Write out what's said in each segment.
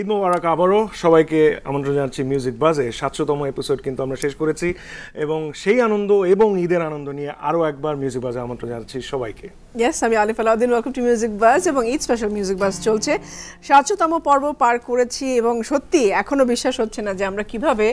ঈদ মোবারক আবারও সবাইকে আমন্ত্রণ জানাচ্ছি মিউজিক বাজে ৭০০তম এপিসোড কিন্তু আমরা শেষ করেছি এবং সেই আনন্দ এবং ঈদের আনন্দ নিয়ে আরও একবার মিউজিক বাজে আমন্ত্রণ জানাচ্ছি সবাইকে। ইয়েস, আমি আলিফ আলাউদ্দিন, ওয়েলকাম টু মিউজিক বাজ এবং ঈদ স্পেশাল মিউজিক বাজ চলছে। ৭০০তম পর্ব পার করেছি এবং সত্যি এখনো বিশ্বাস হচ্ছে না যে আমরা কিভাবে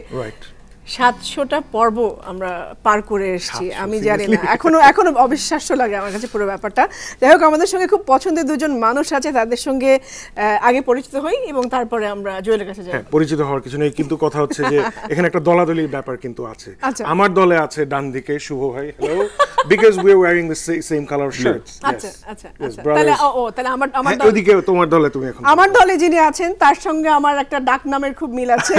৭০০টা পর্ব আমরা পার করে এসেছি। আমি জানি না, এখনো অবিশ্বাস্য লাগে আমার কাছে পুরো ব্যাপারটা। যাই হোক, আমাদের সঙ্গে খুব পছন্দের দুজন মানুষ আছে, তাদের সঙ্গে আগে পরিচিত হই এবং তারপরে আমরা জুয়েলের কাছে যাই। পরিচিত হওয়ার কিছু নেই, কিন্তু কথা হচ্ছে যে এখানে একটা দলাদলির ব্যাপার কিন্তু আছে। আমার দলে আছে ডান দিকে শুভ ভাই, hello, because we are wearing the same colour shirts. আচ্ছা আচ্ছা আচ্ছা, তাহলে আমার ওইদিকে তোমার দলে তুমি এখন আমার দলে যিনি আছেন তার সঙ্গে আমার একটা ডাক নামের খুব মিল আছে।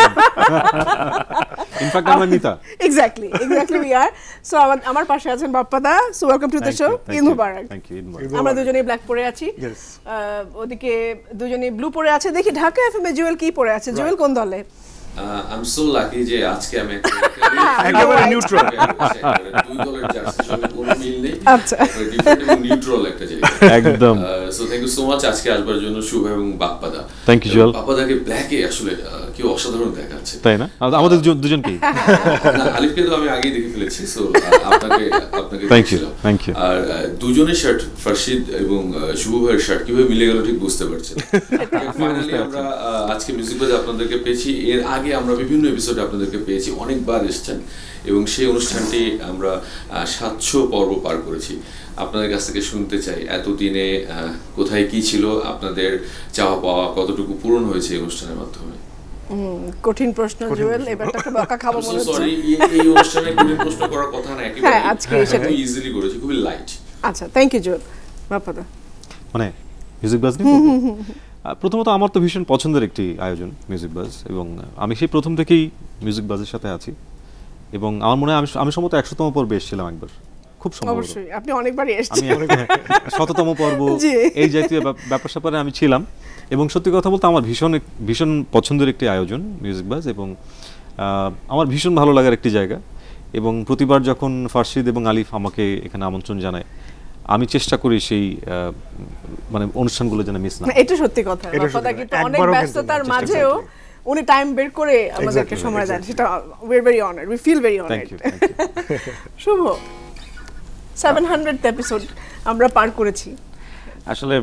ইনফ্যাক্ট আমার নিতা। Exactly we are. সো আমার পাশে আছেন বাপ্পাদা। So welcome to the show. Eid Mubarak. Thank you. আমরা দুজনেই ব্ল্যাক পরে আছি, ওদিকে দুজনেই ব্লু পরে আছে। দেখি ঢাকা এফএম এ জুয়েল কি পরে আছে। জুয়েল কোন দলে? I'm so lucky যে আজকে আমি একেবারে নিউট্রাল, দুই দলের জার্সির সঙ্গে কোনো মিল নেই। আচ্ছা, ডিফারেন্ট এবং নিউট্রাল একটা জায়গা একদম। So thank you so much আজকে আসবার জন্য শুভ এবং বাপ্পাদা। Thank you Jewel. বাপ্পাদাকে ব্ল্যাকে আসলে কি অসাধারণ দেখাচ্ছে, তাই না? আমাদের দুজনকেই। আলিফকে তো আমি আগেই দেখে ফেলেছি, সো আপনাকে থ্যাংক ইউ। আর দুজনের শার্ট, ফারশিদ এবং শুভ ভাইয়ের শার্ট কিভাবে মিলে গেল ঠিক বুঝতে পারছেন। ফাইনালি আমরা আজকে মিউজিক বাজে আপনাদেরকে পেয়েছি। এর আগে আমরা বিভিন্ন এপিসোডে আপনাদেরকে পেয়েছি, অনেকবার এসেছেন এবং সেই অনুষ্ঠানটি আমরা ৭০০ পর্ব পার করেছি। আপনাদের কাছ থেকে শুনতে চাই এতদিনে কোথায় কি ছিল, আপনাদের চাওয়া পাওয়া কতটুকু পূরণ হয়েছে এই অনুষ্ঠানের মাধ্যমে। কঠিন প্রশ্ন জুয়েল, এবারটা একটু বকা খাবো মনে হচ্ছে। সরি, এই অনুষ্ঠানে কঠিন প্রশ্ন করার কথা না, একেবারে আজকে সেটা ইজিলি করেছি, খুবই লাইট। আচ্ছা, থ্যাংক ইউ জুয়েল। বাপ্পাদা মানে মিউজিক বাজ নিয়ে প্রথমত আমার তো ভীষণ পছন্দের একটি আয়োজন মিউজিক বাজ, এবং আমি সেই প্রথম থেকেই মিউজিক বাজের সাথে আছি এবং আমার মনে হয় আমি সম্ভবত ১০০তম পর্বে এসেছিলাম একবার, খুব সম্ভবত। অবশ্যই আপনি অনেকবারই এসেছেন। আমি ১০০তম পর্ব এই জাতীয় ব্যাপার স্যাপারে আমি ছিলাম এবং সত্যি কথা বলতে আমার ভীষণ পছন্দের একটি আয়োজন মিউজিক বাজ এবং আমার ভীষণ ভালো লাগার একটি জায়গা। এবং প্রতিবার যখন ফারশিদ এবং আলিফ আমাকে এখানে আমন্ত্রণ জানায়, আমি চেষ্টা করি সেই মানে অনুষ্ঠানগুলো যেন মিস না। এটা সত্যি কথা। বাপ্পাদা কিন্তু অনেক ব্যস্ততার মাঝেও উনি টাইম বের করে আমাদেরকে সময় দেন, সেটা we are very honoured, we feel very honoured. Shubho 700th episode আমরা পার করেছি। আসলে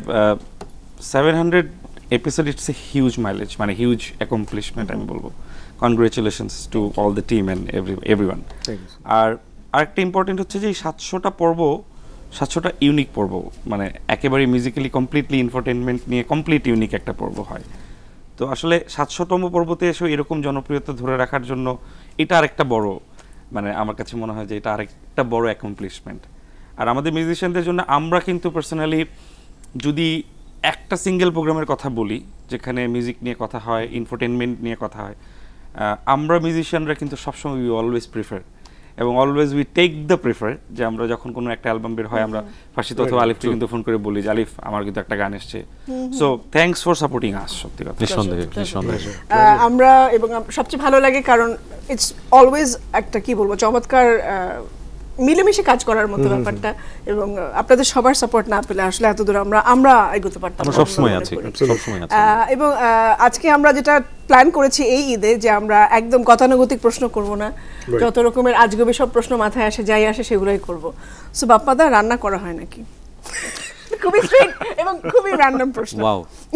700 episode, it's a huge mileage, মানে হিউজ অ্যাকমপ্লিশমেন্ট আমি বলবো। Congratulations to all the team and everyone. আর আরেকটা ইম্পর্টেন্ট হচ্ছে যে এই ৭০০টা পর্ব, ৭০০টা ইউনিক পর্ব, মানে একেবারে মিউজিক্যালি কমপ্লিটলি ইনফোটেনমেন্ট নিয়ে কমপ্লিট ইউনিক একটা পর্ব হয়। তো আসলে ৭০০তম পর্বতে এসেও এরকম জনপ্রিয়তা ধরে রাখার জন্য এটা আরেকটা বড়, মানে আমার কাছে মনে হয় যে এটা আরেকটা বড় অ্যাকমপ্লিশমেন্ট। আর আমাদের মিউজিশিয়ানদের জন্য আমরা কিন্তু পার্সোনালি যদি একটা সিঙ্গেল প্রোগ্রামের কথা বলি যেখানে মিউজিক নিয়ে কথা হয়, ইনফোটেনমেন্ট নিয়ে কথা হয়, আমরা মিউজিশিয়ানরা কিন্তু সবসময় উই অলওয়েজ প্রিফার এবং always we take the prefer যে আমরা যখন কোনো একটা অ্যালবাম বের হয়, আমরা ফার্স্ট অথবা আলিফকে কিন্তু ফোন করে বলি যে আলিফ আমার কিন্তু একটা গান এসছে। So thanks for supporting us. সত্যি কথা, নিঃসন্দেহে। আমরা এবং সবচেয়ে ভালো লাগে কারণ ইটস অলওয়েজ একটা কি বলবো চমৎকার মিলেমিশে কাজ করার মতো ব্যাপারটা, এবং আপনাদের সবার সাপোর্ট না পেলে আসলে এত দূর আমরা এগোতে পারতাম। আমরা সবসময় আছি। এবং আজকে আমরা যেটা প্ল্যান করেছি এই ঈদে যে আমরা একদম গতানুগতিক প্রশ্ন করব না, যত রকমের আজগবি সব প্রশ্ন মাথায় আসে, যাই আসে সেগুলোই করব। সো বাপ্পাদা, রান্না করা হয় নাকি? খুবই স্ট্রেট এবং খুবই র্যান্ডম প্রশ্ন। ওয়াও।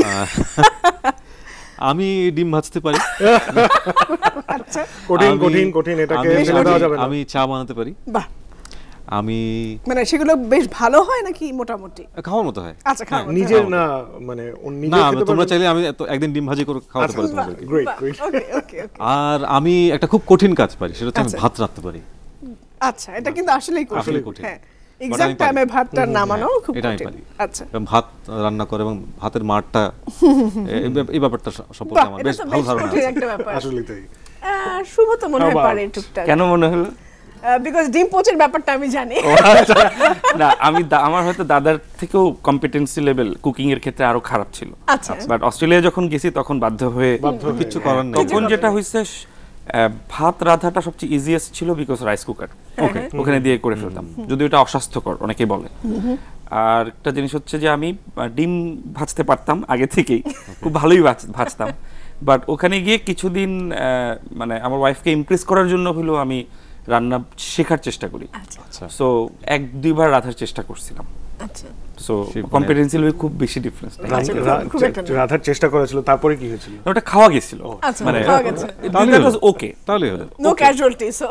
আমি ডিম ভাজতে পারি। আচ্ছা, কঠিন এটাকে ফেলে দেওয়া যাবে না। আমি চা বানাতে পারি। বাহ। আমি মানে সেগুলো বেশ ভালো হয় নাকি মোটামুটি খাওয়ার মতো হয়? আচ্ছা, খাওয়ার নিজের না, মানে না, তোমরা চাইলে আমি একদিন ডিম ভাজি করে খাওয়াতে পারি তোমাদেরকে। ওকে। আর আমি একটা খুব কঠিন কাজ পারি, সেটা হচ্ছে আমি ভাত রাঁধতে পারি। আচ্ছা, এটা কিন্তু আসলেই কঠিন। হ্যাঁ, এক্সাক্ট টাইমে ভাতটা নামানো খুব কঠিন। আচ্ছা, ভাত রান্না করে এবং ভাতের মারটা, এই ব্যাপারটা সম্পর্কে আমার বেশ ভালো ধারণা আছে। আসলে তাই। শুভ তো মনে হয় পারে টুকটাক। কেন মনে হলো? বিকজ ডিম পোচের ব্যাপারটা আমি জানি। না, আমার হয়তো দাদার থেকেও কম্পিটেন্সি লেভেল কুকিং এর ক্ষেত্রে আরো খারাপ ছিল। আচ্ছা, বাট অস্ট্রেলিয়া যখন গেছি তখন বাধ্য হয়ে কিছু করার নেই। তখন যেটা হইছে, ভাত রাঁধাটা সবচেয়ে ইজিয়েস্ট ছিল বিকজ রাইস কুকার, ওখানে দিয়ে করে ফেলতাম, যদিও এটা অস্বাস্থ্যকর অনেকেই বলে। আর একটা জিনিস হচ্ছে যে আমি ডিম ভাজতে পারতাম আগে থেকেই, খুব ভালোই ভাজতাম, বাট ওখানে গিয়ে কিছুদিন মানে আমার ওয়াইফকে ইমপ্রেস করার জন্য হলো আমি রান্না শেখার চেষ্টা করি। সো 1-2 বার রাঁধার চেষ্টা করছিলাম। আচ্ছা, সো কম্পিটেন্সি লেভেল খুব বেশি ডিফারেন্স। রাধার চেষ্টা করেছিল, তারপরে কি হয়েছিল? ওটা খাওয়া গেছিল, আচ্ছা, মানে খাওয়া গেছে। ওকে, তাহলে হলো নো ক্যাজুয়ালিটি। সো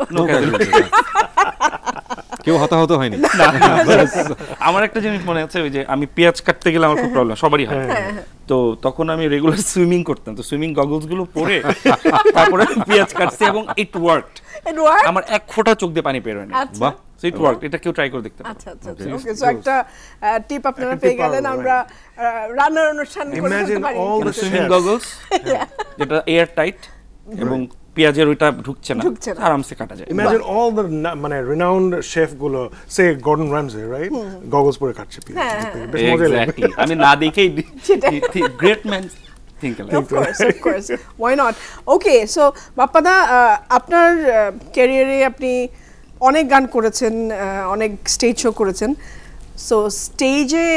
কেউ হতাহত হয়নি। আমার একটা জিনিস মনে আছে, ওই যে আমি পেঁয়াজ কাটতে গেলে আমার খুব প্রবলেম, সবারই হয়। তো তখন আমি রেগুলার সুইমিং করতাম, তো সুইমিং গগলস গুলো পরে তারপরে পেঁয়াজ কাটছি এবং ইট ওয়ার্কড। আমার এক ফোঁটা চোখ দিয়ে পানি বের হয়নি। বাহ, সো ইট ওয়ার্কড। এটা কেউ ট্রাই করে দেখতে পারে। আচ্ছা আচ্ছা ওকে। সো একটা টিপ আপনারা পেয়ে গেলেন। আমরা রান্নার অনুষ্ঠান করে Imagine ফেলতে পারি। all the swimming chefs. Goggles যেটা এয়ার টাইট এবং পেঁয়াজের ওইটা ঢুকছে না, আরামসে কাটা যায়। Imagine all the মানে renowned chef গুলো, say Gordon Ramsay, right? Goggles পরে কাটছে পেঁয়াজ। বেশ মজা লাগে। Exactly. আমি না দেখেই great man think like. Of course. Why not? Okay, so বাপ্পাদা, আপনার ক্যারিয়ারে আপনি অনেক গান করেছেন, অনেক স্টেজ শো করেছেন। সো স্টেজে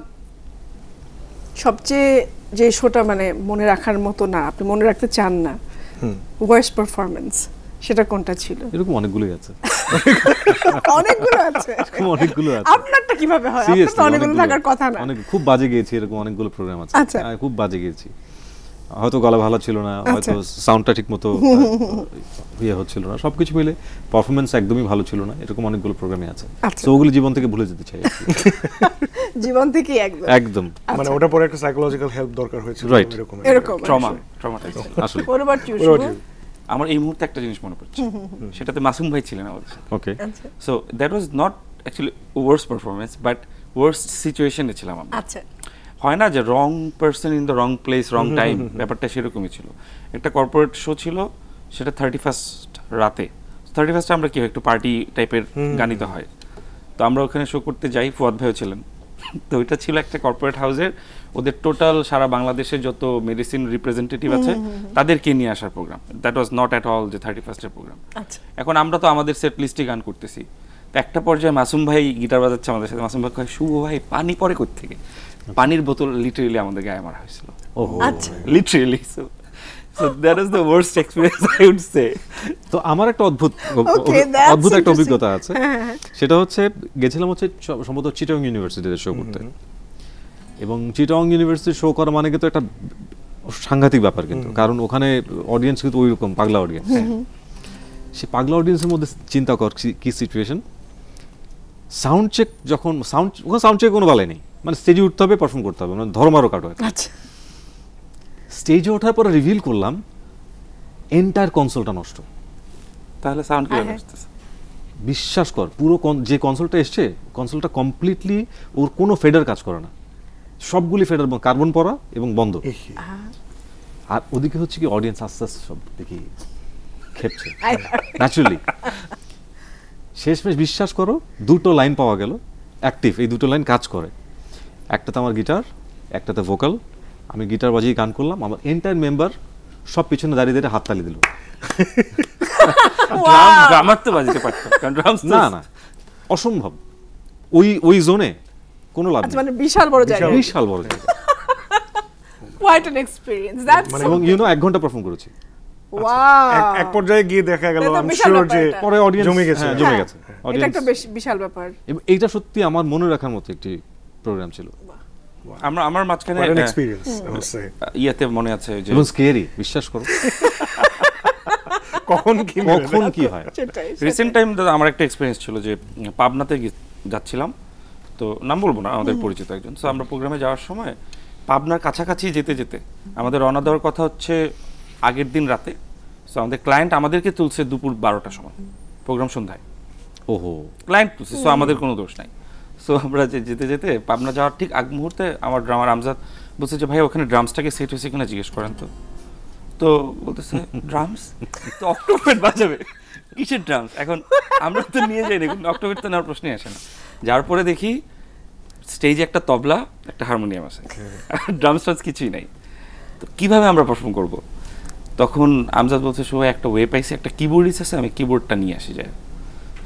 সবচেয়ে যে শোটা মানে মনে রাখার মতো না, আপনি মনে রাখতে চান না, ওয়ার্স্ট পারফরম্যান্স, সেটা কোনটা ছিল? এরকম অনেকগুলোই আছে। অনেকগুলো আছে। অনেকগুলো আছে। আপনারটা কিভাবে হয়? আপনার তো অনেকগুলো থাকার কথা না। অনেক খুব বাজে গিয়েছি, এরকম অনেকগুলো প্রোগ্রাম আছে। আচ্ছা। খুব বাজে গিয়েছি, হয়তো গলা ভালো ছিল না, হয়তো সাউন্ডটা ঠিক মতো ইয়ে হচ্ছিল না, সবকিছু মিলে পারফরমেন্স একদমই ভালো ছিল না, এরকম অনেকগুলো প্রোগ্রামে আছে। তো ওগুলো জীবন থেকে ভুলে যেতে চাই। জীবন থেকে একদম। মানে ওটা পরে একটা সাইকোলজিক্যাল হেল্প দরকার হয়েছিল, Right. এরকম ট্রমাটাইজ আসলে What about you, শুভ? আমার এই মুহূর্তে একটা জিনিস মনে পড়ছে, সেটাতে মাসুম ভাই ছিলেন আমাদের সাথে। Okay, so that was not actually worst performance, but worst সিচুয়েশনে ছিলাম আমরা। আচ্ছা, হয় না যে wrong person in the wrong place wrong time, ব্যাপারটা সেরকমই ছিল। একটা কর্পোরেট শো ছিল, সেটা 31st রাতে। 31st আমরা কি হয় একটু পার্টি টাইপের গানিতে হয়, তো আমরা ওখানে শো করতে যাই, ফুয়াদ ভাইও ছিলেন। তো ওইটা ছিল একটা কর্পোরেট হাউসের, ওদের টোটাল সারা বাংলাদেশের যত মেডিসিন রিপ্রেজেন্টেটিভ আছে তাদেরকে নিয়ে আসার program. That was not at all যে 31st এর প্রোগ্রাম। আচ্ছা। এখন আমরা তো আমাদের সেট লিস্টে গান করতেছি, তো একটা পর্যায়ে মাসুম ভাই গিটার বাজাচ্ছে আমাদের সাথে। মাসুম ভাই কয়, শুভ ভাই পানি পরে কোথা থেকে? পানির বোতল লিটারেলি আমাদের গায়ে মারা হয়েছিল। আচ্ছা। Literally. So that is the worst experience I would say. তো আমার একটা অদ্ভুত that's একটা interesting. অভিজ্ঞতা আছে। সেটা হচ্ছে গেছিলাম হচ্ছে সম্ভবত চিটাগং ইউনিভার্সিটিতে শো করতে, এবং চিটাগং ইউনিভার্সিটি শো করা মানে কিন্তু একটা সাংঘাতিক ব্যাপার, কিন্তু কারণ ওখানে অডিয়েন্স কিন্তু ওইরকম পাগলা অডিয়েন্স। সে পাগলা অডিয়েন্সের মধ্যে চিন্তা কর কি সিচুয়েশন। সাউন্ড চেক যখন ওখানে সাউন্ড চেক কোনো বালাই নেই, মানে স্টেজে উঠতে হবে, পারফর্ম করতে হবে, মানে ধর্মারও কাটো। আচ্ছা। স্টেজে ওঠার পরে রিভিল করলাম এন্টায়ার কনসোলটা নষ্ট। তাহলে সাউন্ড কিভাবে আসতেছে? বিশ্বাস কর, পুরো যে কনসোলটা এসছে, কনসোলটা কমপ্লিটলি ওর কোনো ফেডার কাজ করে না, সবগুলি ফেডার কার্বন পরা এবং বন্ধ। আর ওদিকে হচ্ছে কি অডিয়েন্স আস্তে আস্তে সব দেখি খেপছে ন্যাচুরালি। শেষমেশ বিশ্বাস করো, দুটো লাইন পাওয়া গেল অ্যাক্টিভ, এই দুটো লাইন কাজ করে। একটাতে আমার গিটার, একটাতে ভোকাল। আমি গিটার বাজিয়ে গান করলাম, আমার এন্টায়ার মেম্বার সব পিছনে দাঁড়িয়ে দাঁড়িয়ে হাততালি দিল। ড্রামার তো বাজাতে পারতাম, কারণ ড্রামস না অসম্ভব, ওই জোনে কোনো লাভ নেই। মানে বিশাল বড় জায়গা। বিশাল বড় জায়গা। Quite an experience. That's এবং 1 ঘন্টা পারফর্ম করেছি। wow. এক পর্যায়ে গিয়ে দেখা গেল, এটা তো আমি বিশাল শিওর ব্যাপার যে এটা। পরে অডিয়েন্স জমে গেছে। জমে গেছে। এটা একটা বেশ বিশাল ব্যাপার। এবং এইটা সত্যি আমার মনে রাখার মতো একটি প্রোগ্রাম ছিল। আমার মাঝখানে What an experience, I must say. ইয়াতে মনে আছে যে এবং স্কেরি, বিশ্বাস করো কখন কি হয়। সেটাই। রিসেন্ট টাইম আমার একটা এক্সপিরিয়েন্স ছিল যে পাবনাতে যাচ্ছিলাম, তো নাম বলবো না, আমাদের পরিচিত একজন। সো আমরা প্রোগ্রামে যাওয়ার সময় পাবনার কাছাকাছি যেতে যেতে আমাদের রওনা দেওয়ার কথা হচ্ছে আগের দিন রাতে। সো আমাদের ক্লায়েন্ট আমাদেরকে তুলছে দুপুর 12টার সময়, প্রোগ্রাম সন্ধ্যায়। ওহো, ক্লায়েন্ট তুলছে, সো আমাদের কোনো দোষ নাই। সো আমরা যেতে যেতে পাবনা যাওয়ার ঠিক আগ মুহূর্তে আমার ড্রামার আমজাদ বলছে যে ভাই ওখানে ড্রামসটাকে সেট হয়েছে কিনা জিজ্ঞেস করেন তো। তো বলতেছে ড্রামস তো অক্টোপেড বাজাবে, কিসের ড্রামস? এখন আমরা তো নিয়ে যাই, দেখুন অক্টোপেড তো নেওয়ার প্রশ্নই আসে না। যার পরে দেখি স্টেজে একটা তবলা, একটা হারমোনিয়াম আছে, ড্রামস টামস কিছুই নাই। তো কিভাবে আমরা পারফর্ম করব? তখন আমজাদ বলছে সবাই একটা ওয়ে পাইছে, একটা কিবোর্ডিস আছে, আমি কিবোর্ডটা নিয়ে আসি যায়।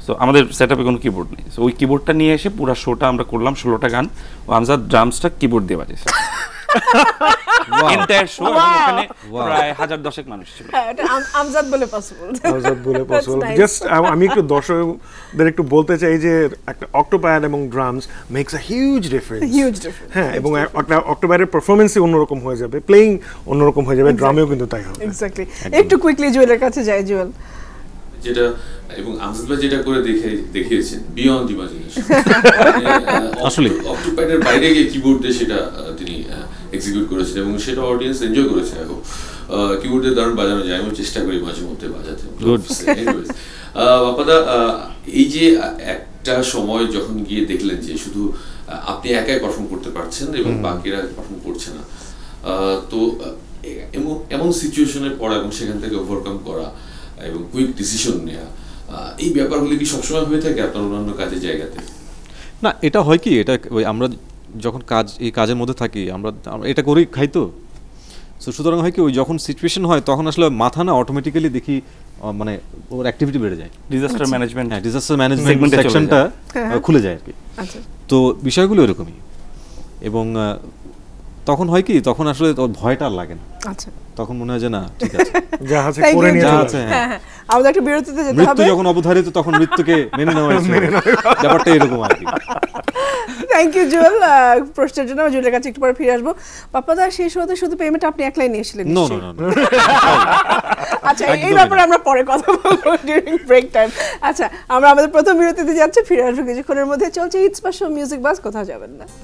সো আমাদের সেটআপে কোনো কিবোর্ড নেই, সো ওই কিবোর্ডটা নিয়ে এসে পুরো শোটা আমরা করলাম 16টা গান, ও আমজাদ ড্রামসটা কিবোর্ড দিয়ে বাজিয়েছে এন্টায়ার শো, ওখানে প্রায় 1010 মানুষ ছিল। এটা আমজাদ বলে পসিবল, আমজাদ বলে পসিবল। জাস্ট আমি একটু দর্শকদের একটু বলতে চাই যে একটা অক্টোপ্যাড এবং drums makes a huge difference, হ্যাঁ, এবং একটা অক্টোপ্যাডের পারফরমেন্সই অন্যরকম হয়ে যাবে, প্লেইং অন্যরকম হয়ে যাবে, ড্রামেও কিন্তু তাই হবে। এক্স্যাক্টলি। একটু কুইকলি জুয়েলের কাছে যাই। জুয়েল, যেটা এবং আমজাদ ভাই যেটা করে দেখিয়েছেন বিয়ন্ড ইমাজিনেশন, আসলে অক্টোপ্যাডের বাইরে গিয়ে কিবোর্ড দিয়ে সেটা তিনি এক্সিকিউট করেছেন এবং সেটা অডিয়েন্স এনজয় করেছে। এখন কিবোর্ড দিয়ে দারুণ বাজানো যায়, আমি চেষ্টা করি মাঝে মধ্যে বাজাতে। বাপাদা, এই যে একটা সময় যখন গিয়ে দেখলেন যে শুধু আপনি একাই পারফর্ম করতে পারছেন এবং বাকিরা পারফর্ম করছে না, তো এমন সিচুয়েশনের পড়া এবং সেখান থেকে ওভারকাম করা এবং কুইক ডিসিশন নেওয়া, এই ব্যাপারগুলো কি সবসময় হয়ে থাকে আপনার অন্যান্য কাজের জায়গাতে? না, এটা হয় কি, এটা ওই আমরা যখন এই কাজের মধ্যে থাকি আমরা এটা করেই খাই, তো সুতরাং হয় কি ওই যখন সিচুয়েশন হয় তখন আসলে মাথা না অটোমেটিক্যালি দেখি মানে ওর অ্যাক্টিভিটি বেড়ে যায়, ডিজাস্টার ম্যানেজমেন্ট, হ্যাঁ, ডিজাস্টার ম্যানেজমেন্ট সেকশনটা খুলে যায় আর কি। তো বিষয়গুলো এরকমই, এবং তখন হয় কি, তখন আসলে ওর ভয়টা আর লাগে না, তখন মনে হয় যে না ঠিক আছে, যা আছে করে নিয়ে আছে। হ্যাঁ, আমাদের একটা বিরতিতে যেতে হবে। মৃত্যু যখন অবধারিত তখন মৃত্যুকে মেনে নেওয়া ব্যাপারটা এরকম আর কি। Thank you Jewel. প্রশ্নের জন্য জুয়েলের কাছে একটু পরে ফিরে আসবো। পাপ্পাদা, শেষ হতে শুধু পেমেন্ট আপনি একলাই নিয়েছিলেন? নো। আচ্ছা, এই ব্যাপারে আমরা পরে কথা বলবো ডিউরিং ব্রেক টাইম। আচ্ছা, আমরা আমাদের প্রথম বিরতিতে যাচ্ছি, ফিরে আসবো কিছুক্ষণের মধ্যে। চলছে ঈদ স্পেশাল মিউজিক বাস, কোথাও যাবেন না।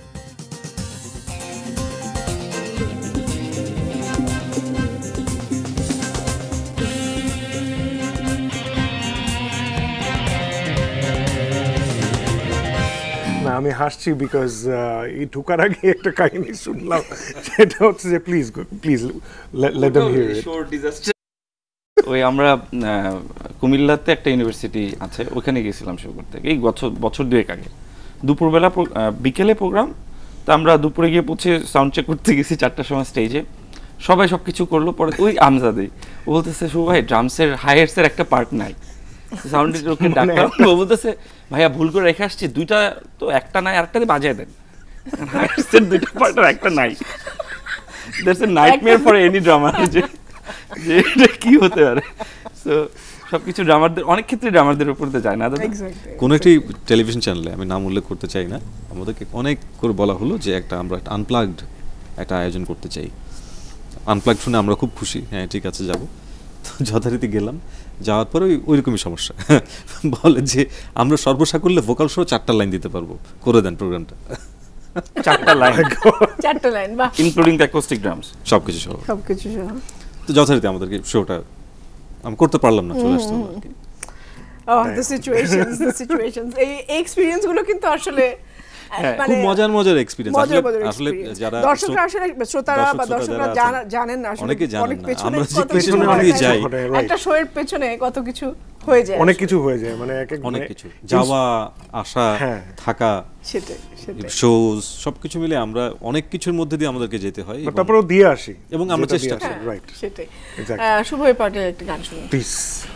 আমি হাসছি বিকজ এই ঢোকার আগে একটা কাহিনী শুনলাম, সেটা হচ্ছে যে please let them hear it. ওই আমরা কুমিল্লাতে একটা ইউনিভার্সিটি আছে, ওখানে গেছিলাম শো করতে, এই বছর দুয়েক আগে। দুপুরবেলা বিকেলে প্রোগ্রাম, তো আমরা দুপুরে গিয়ে পৌঁছে সাউন্ড চেক করতে গেছি 4টার সময় স্টেজে, সবাই সব কিছু করলো। পরে ওই আমজাদেই ও বলতেছে, শুভ ভাই ড্রামসের হাইয়ার্সের একটা পার্ট নাই। সাউন্ডের ওকে ডাক্তার ও বলতেছে, ভাইয়া ভুল করে রেখে আসছি, দুইটা তো একটা নাই, আরেকটা দিয়ে বাজিয়ে দেন, হাইয়ার্সের দুইটা পার্ট আর একটা নাই। That's a nightmare for any drummer, যে এটা কি হতে পারে। সো সবকিছু ড্রামারদের, অনেক ক্ষেত্রে ড্রামারদের উপর তো যায় না। কোনো একটি টেলিভিশন চ্যানেলে, আমি নাম উল্লেখ করতে চাই না, আমাদেরকে অনেক করে বলা হলো যে আমরা একটা আনপ্লাগড একটা আয়োজন করতে চাই। আনপ্লাগড শুনে আমরা খুব খুশি, হ্যাঁ ঠিক আছে যাব। তো যথারীতি গেলাম, যাওয়ার পরে ওইরকমই সমস্যা, বলে যে আমরা সর্বসাকুল্যে ভোকাল শো 4টা লাইন দিতে পারবো, করে দেন প্রোগ্রামটা। 4টা লাইন, বাহ, ইনক্লুডিং দ্য অ্যাকোস্টিক ড্রামস, সবকিছু সহ। তো যথারীতি আমাদেরকে শোটা আমি করতে পারলাম না, চলে আসতে হলো। দ্য সিচুয়েশনস, এই এক্সপেরিয়েন্স গুলো কিন্তু আসলে খুব মজার এক্সপেরিয়েন্স। আসলে যারা দর্শকরা, আসলে শ্রোতারা বা দর্শকরা জানেন না, আসলে অনেকে জানেন না, আমরা যে পেছনে অনেক যাই, একটা শো এর পেছনে কত কিছু হয়ে যায়, অনেক কিছু হয়ে যায়, মানে অনেক কিছু যাওয়া আসা থাকা, সেটাই শোজ সবকিছু মিলে আমরা অনেক কিছুর মধ্যে দিয়ে আমাদেরকে যেতে হয়, তারপরেও দিয়ে আসি এবং আমরা চেষ্টা করি। রাইট, সেটাই। শুভ পার্টের একটা গান শুনুন প্লিজ।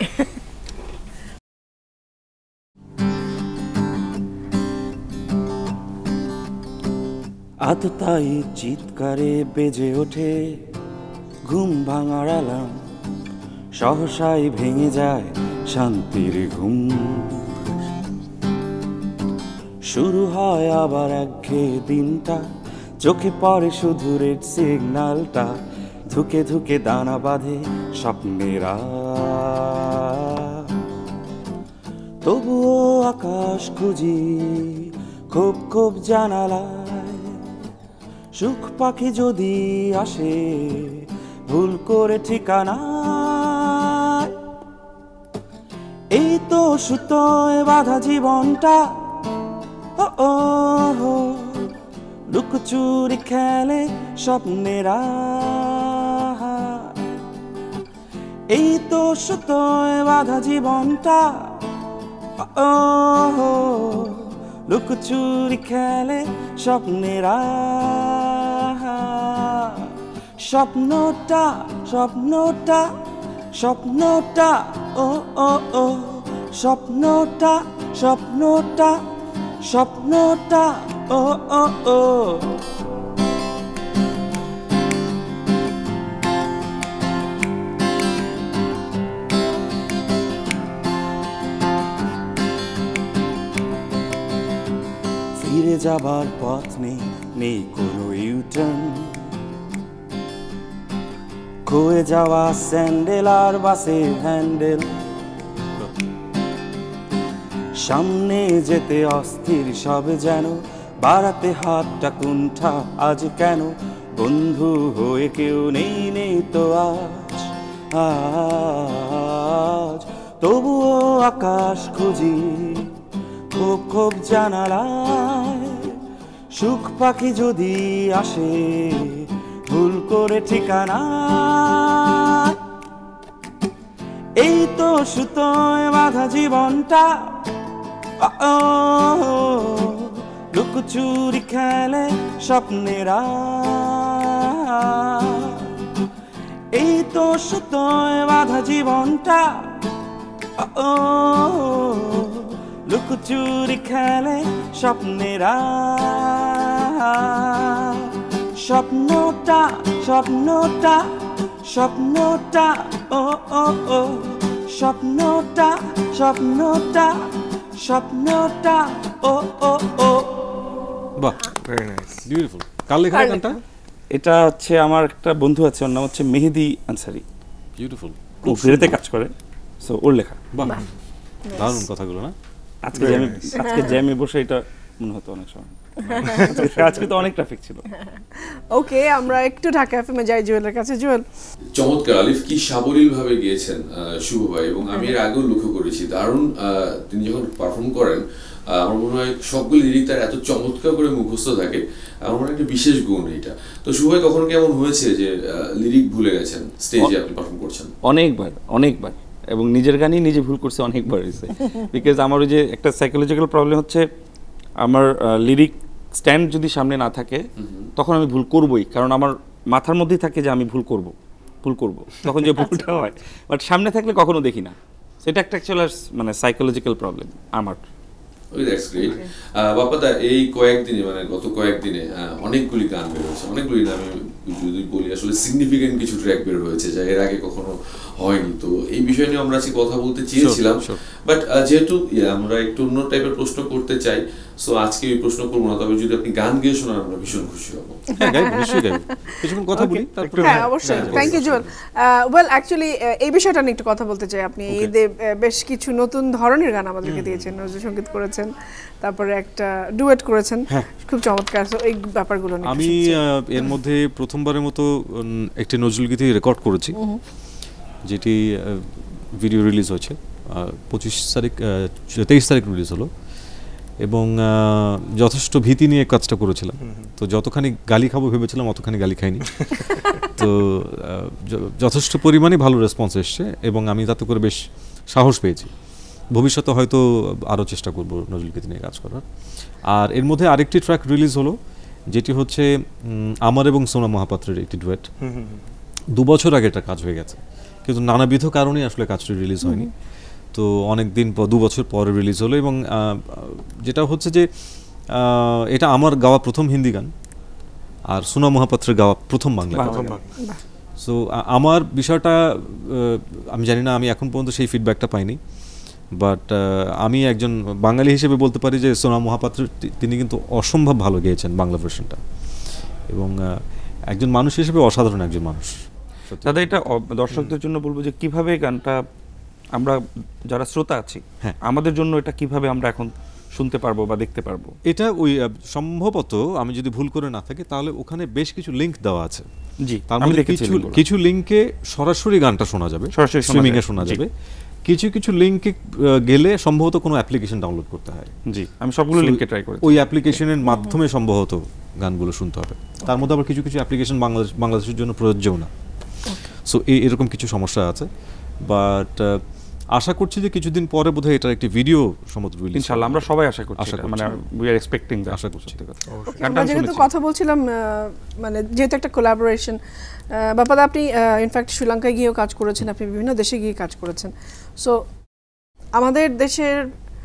আততায়ী চিৎকারে বেজে ওঠে ঘুম ভাঙার অ্যালার্ম, সহসাই ভেঙে যায় শান্তির ঘুম। শুরু হয় আবার একঘেয়ে দিনটা, চোখে পড়ে শুধু রেড সিগন্যালটা, ধুকে ধুকে দানা বাঁধে স্বপ্নেরা। তবুও আকাশ খুঁজি খুব খুব জানালায়, সুখ পাখি যদি আসে ভুল করে ঠিকানা। এই তো সুতোয় বাঁধা জীবনটা, ও লুকোচুরি খেলে স্বপ্নেরা। এই তো সুতোয় বাঁধা জীবনটা, ও লুকোচুরি খেলে স্বপ্নেরা। স্বপ্নটা স্বপ্নটা স্বপ্নটা, ও ও ও স্বপ্নটা স্বপ্নটা স্বপ্নটা ও ও ও ফিরে যাবার পথ নেই, নেই কোনো ইউটার্ন, খয়ে যাওয়া স্যান্ডেল আর বাসের হ্যান্ডেল, সামনে যেতে অস্থির সব যেন, বাড়াতে হাতটা কুণ্ঠা আজ কেন, বন্ধু হয়ে কেউ নেই, নেই তো আজ আজ তবুও আকাশ খুঁজি খুব খুব জানালায়, সুখ পাখি যদি আসে ভুল করে ঠিকানা, এই তো সুতোয় বাঁধা জীবনটা, লুকোচুরি খেলে স্বপ্নেরা, এই তো সুতোয় বাঁধা জীবনটা, লুকোচুরি খেলে স্বপ্নেরা, স্বপ্নটা স্বপ্নটা স্বপ্নটা ও ও ও স্বপ্নটা স্বপ্নটা স্বপ্নটা ও ও ও। বাহ, ভেরি নাইস, বিউটিফুল। কার লেখা গানটা? এটা হচ্ছে আমার একটা বন্ধু আছে, ওর নাম হচ্ছে মেহেদি আনসারি। বিউটিফুল, খুব ফিরেতে কাজ করে, সো ওর লেখা। বাহ, দারুণ কথাগুলো না? আজকে জ্যামে বসে এটা মনে হতো অনেক সময়, আজকে তো অনেক ট্রাফিক ছিল। ওকে, আমরা একটু ঢাকা এফএমে যাই জুয়েলের কাছে। জুয়েল, চমৎকার। আলিফ কি সাবলীল ভাবে গিয়েছেন শুভ ভাই, এবং আমি এর আগেও লক্ষ্য করেছি দারুণ তিনি যখন পারফর্ম করেন, আমার মনে হয় সবগুলো লিরিক তার এত চমৎকার করে মুখস্থ থাকে, আমার মনে হয় একটা বিশেষ গুণ এটা। তো শুভ ভাই, কখনো কেমন হয়েছে যে লিরিক ভুলে গেছেন স্টেজে আপনি পারফর্ম করছেন? অনেকবার, এবং নিজের গানই নিজে ভুল করছে অনেকবার হয়েছে। বিকজ আমার ওই যে একটা সাইকোলজিক্যাল প্রবলেম হচ্ছে, আমার লিরিক স্ট্যান্ড যদি সামনে না থাকে তখন আমি ভুল করবই, কারণ আমার মাথার মধ্যেই থাকে যে আমি ভুল করব তখন যে ভুলটা হয়, বাট সামনে থাকলে কখনো দেখি না। সেটা একটা অ্যাকচুয়ালি মানে সাইকোলজিক্যাল প্রবলেম আমার। That's great. বাপ্পাদা, এই কয়েকদিনে মানে গত কয়েকদিনে অনেকগুলি গান বের হয়েছে, অনেকগুলি না, আমি যদি বলি আসলে সিগনিফিকেন্ট কিছু ট্র্যাক বের হয়েছে যা এর আগে কখনো হয়নি। তো এই বিষয় নিয়ে আমরা আজকে কথা বলতে চেয়েছিলাম, বাট যেহেতু আমরা একটু অন্য টাইপের প্রশ্ন করতে চাই, সো আজকে এই প্রশ্ন করবো না, তবে যদি আপনি গান গেয়ে শোনান আমরা ভীষণ খুশি হব। কিছুক্ষণ কথা বলি তারপরে। হ্যাঁ, অবশ্যই। Thank you Jewel. Well, actually এই বিষয়টা নিয়ে একটু কথা বলতে চাই। আপনি ঈদে বেশ কিছু নতুন ধরনের গান আমাদেরকে দিয়েছেন, নজরুল সঙ্গীত করেছেন, তারপরে একটা ডুয়েট করেছেন, খুব চমৎকার। এই ব্যাপারগুলো নিয়ে আমি এর মধ্যে প্রথমবারের মতো একটি নজরুল গীতি রেকর্ড করেছি, যেটি ভিডিও রিলিজ হয়েছে 23 তারিখ রিলিজ হলো, এবং যথেষ্ট ভীতি নিয়ে কাজটা করেছিলাম। তো যতখানি গালি খাবো ভেবেছিলাম অতখানি গালি খাইনি। তো যথেষ্ট পরিমাণে ভালো রেসপন্স এসছে, এবং আমি তাতে করে বেশ সাহস পেয়েছি। ভবিষ্যতে হয়তো আরও চেষ্টা করব নজরুল গীতি নিয়ে কাজ করার। আর এর মধ্যে আরেকটি ট্র্যাক রিলিজ হলো, যেটি হচ্ছে আমার এবং সোনা মহাপাত্রের একটি ডুয়েট। 2 বছর আগে এটা কাজ হয়ে গেছে, কিন্তু নানাবিধ কারণে আসলে কাজটি রিলিজ হয়নি। তো অনেক দিন পর, 2 বছর পরে রিলিজ হলো, এবং যেটা হচ্ছে যে এটা আমার গাওয়া প্রথম হিন্দি গান, আর সোনা মহাপাত্রের গাওয়া প্রথম বাংলা গান। সো আমার বিষয়টা আমি জানি না, আমি এখন পর্যন্ত সেই ফিডব্যাকটা পাইনি, বাট আমি একজন বাঙালি হিসেবে বলতে পারি যে সোনা মহাপাত্র তিনি কিন্তু অসম্ভব ভালো গেয়েছেন বাংলা ভার্সনটা, এবং একজন মানুষ হিসেবে অসাধারণ একজন মানুষ। দাদা, এটা দর্শকদের জন্য বলবো যে কিভাবে গানটা আমরা যারা শ্রোতা আছি, হ্যাঁ, আমাদের জন্য এটা কিভাবে আমরা এখন শুনতে পারবো বা দেখতে পারবো? এটা ওই সম্ভবত আমি যদি ভুল করে না থাকি, তাহলে ওখানে বেশ কিছু লিংক দেওয়া আছে। জি, তার মধ্যে কিছু লিংকে সরাসরি গানটা শোনা যাবে, সরাসরি স্ট্রিমিং এ শোনা যাবে। কিছু লিংকে গেলে সম্ভবত কোনো অ্যাপ্লিকেশন ডাউনলোড করতে হয়। জি, আমি সবগুলো লিংকে ট্রাই করেছি। ওই অ্যাপ্লিকেশনের মাধ্যমে সম্ভবত গানগুলো শুনতে হবে। তার মধ্যে আবার কিছু অ্যাপ্লিকেশন বাংলাদেশের জন্য প্রযোজ্যও না। সো এরকম কিছু সমস্যা আছে, বাট আশা করছি যে কিছুদিন পরে বোধহয় এটার একটি ভিডিও সম্ভবত রিলিজ, ইনশাআল্লাহ আমরা সবাই আশা করছি, মানে উই আর এক্সপেক্টিং, আশা করছি। আমরা যেহেতু কথা বলছিলাম, মানে যেহেতু একটা কোলাবোরেশন, বাপ্পাদা আপনি ইনফ্যাক্ট শ্রীলঙ্কায় গিয়েও কাজ করেছেন, আপনি বিভিন্ন দেশে গিয়ে কাজ করেছেন। সো আমাদের দেশের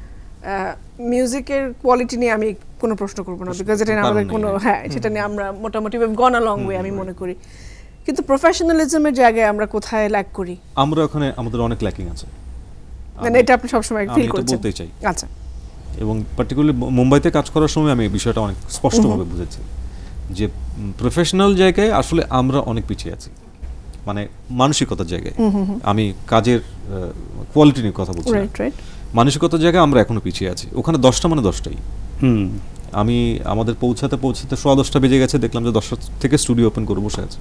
মিউজিকের কোয়ালিটি নিয়ে আমি কোনো প্রশ্ন করব না, বিকজ এটা আমাদের কোনো সেটা নিয়ে আমরা মোটামুটি গন আ লং ওয়ে আমি মনে করি, কিন্তু প্রফেশনালিজমের জায়গায় আমরা কোথায় ল্যাক করি? আমরা ওখানে আমাদের অনেক ল্যাকিং আছে, মানে এটা আপনি সবসময় ফিল করছেন? বলতে চাই। আচ্ছা। এবং পার্টিকুলারলি মুম্বাইতে কাজ করার সময় আমি এই বিষয়টা অনেক স্পষ্টভাবে বুঝেছি যে প্রফেশনাল জায়গায় আসলে আমরা অনেক পিছিয়ে আছি, মানে মানসিকতার জায়গায়। আমি কাজের কোয়ালিটি নিয়ে কথা বলছি, মানসিকতার জায়গায় আমরা এখনো পিছিয়ে আছি। ওখানে 10টা মানে 10টাই। আমি আমাদের পৌঁছাতে 10:15 বেজে গেছে, দেখলাম যে 10টা থেকে স্টুডিও ওপেন করে বসে আছে।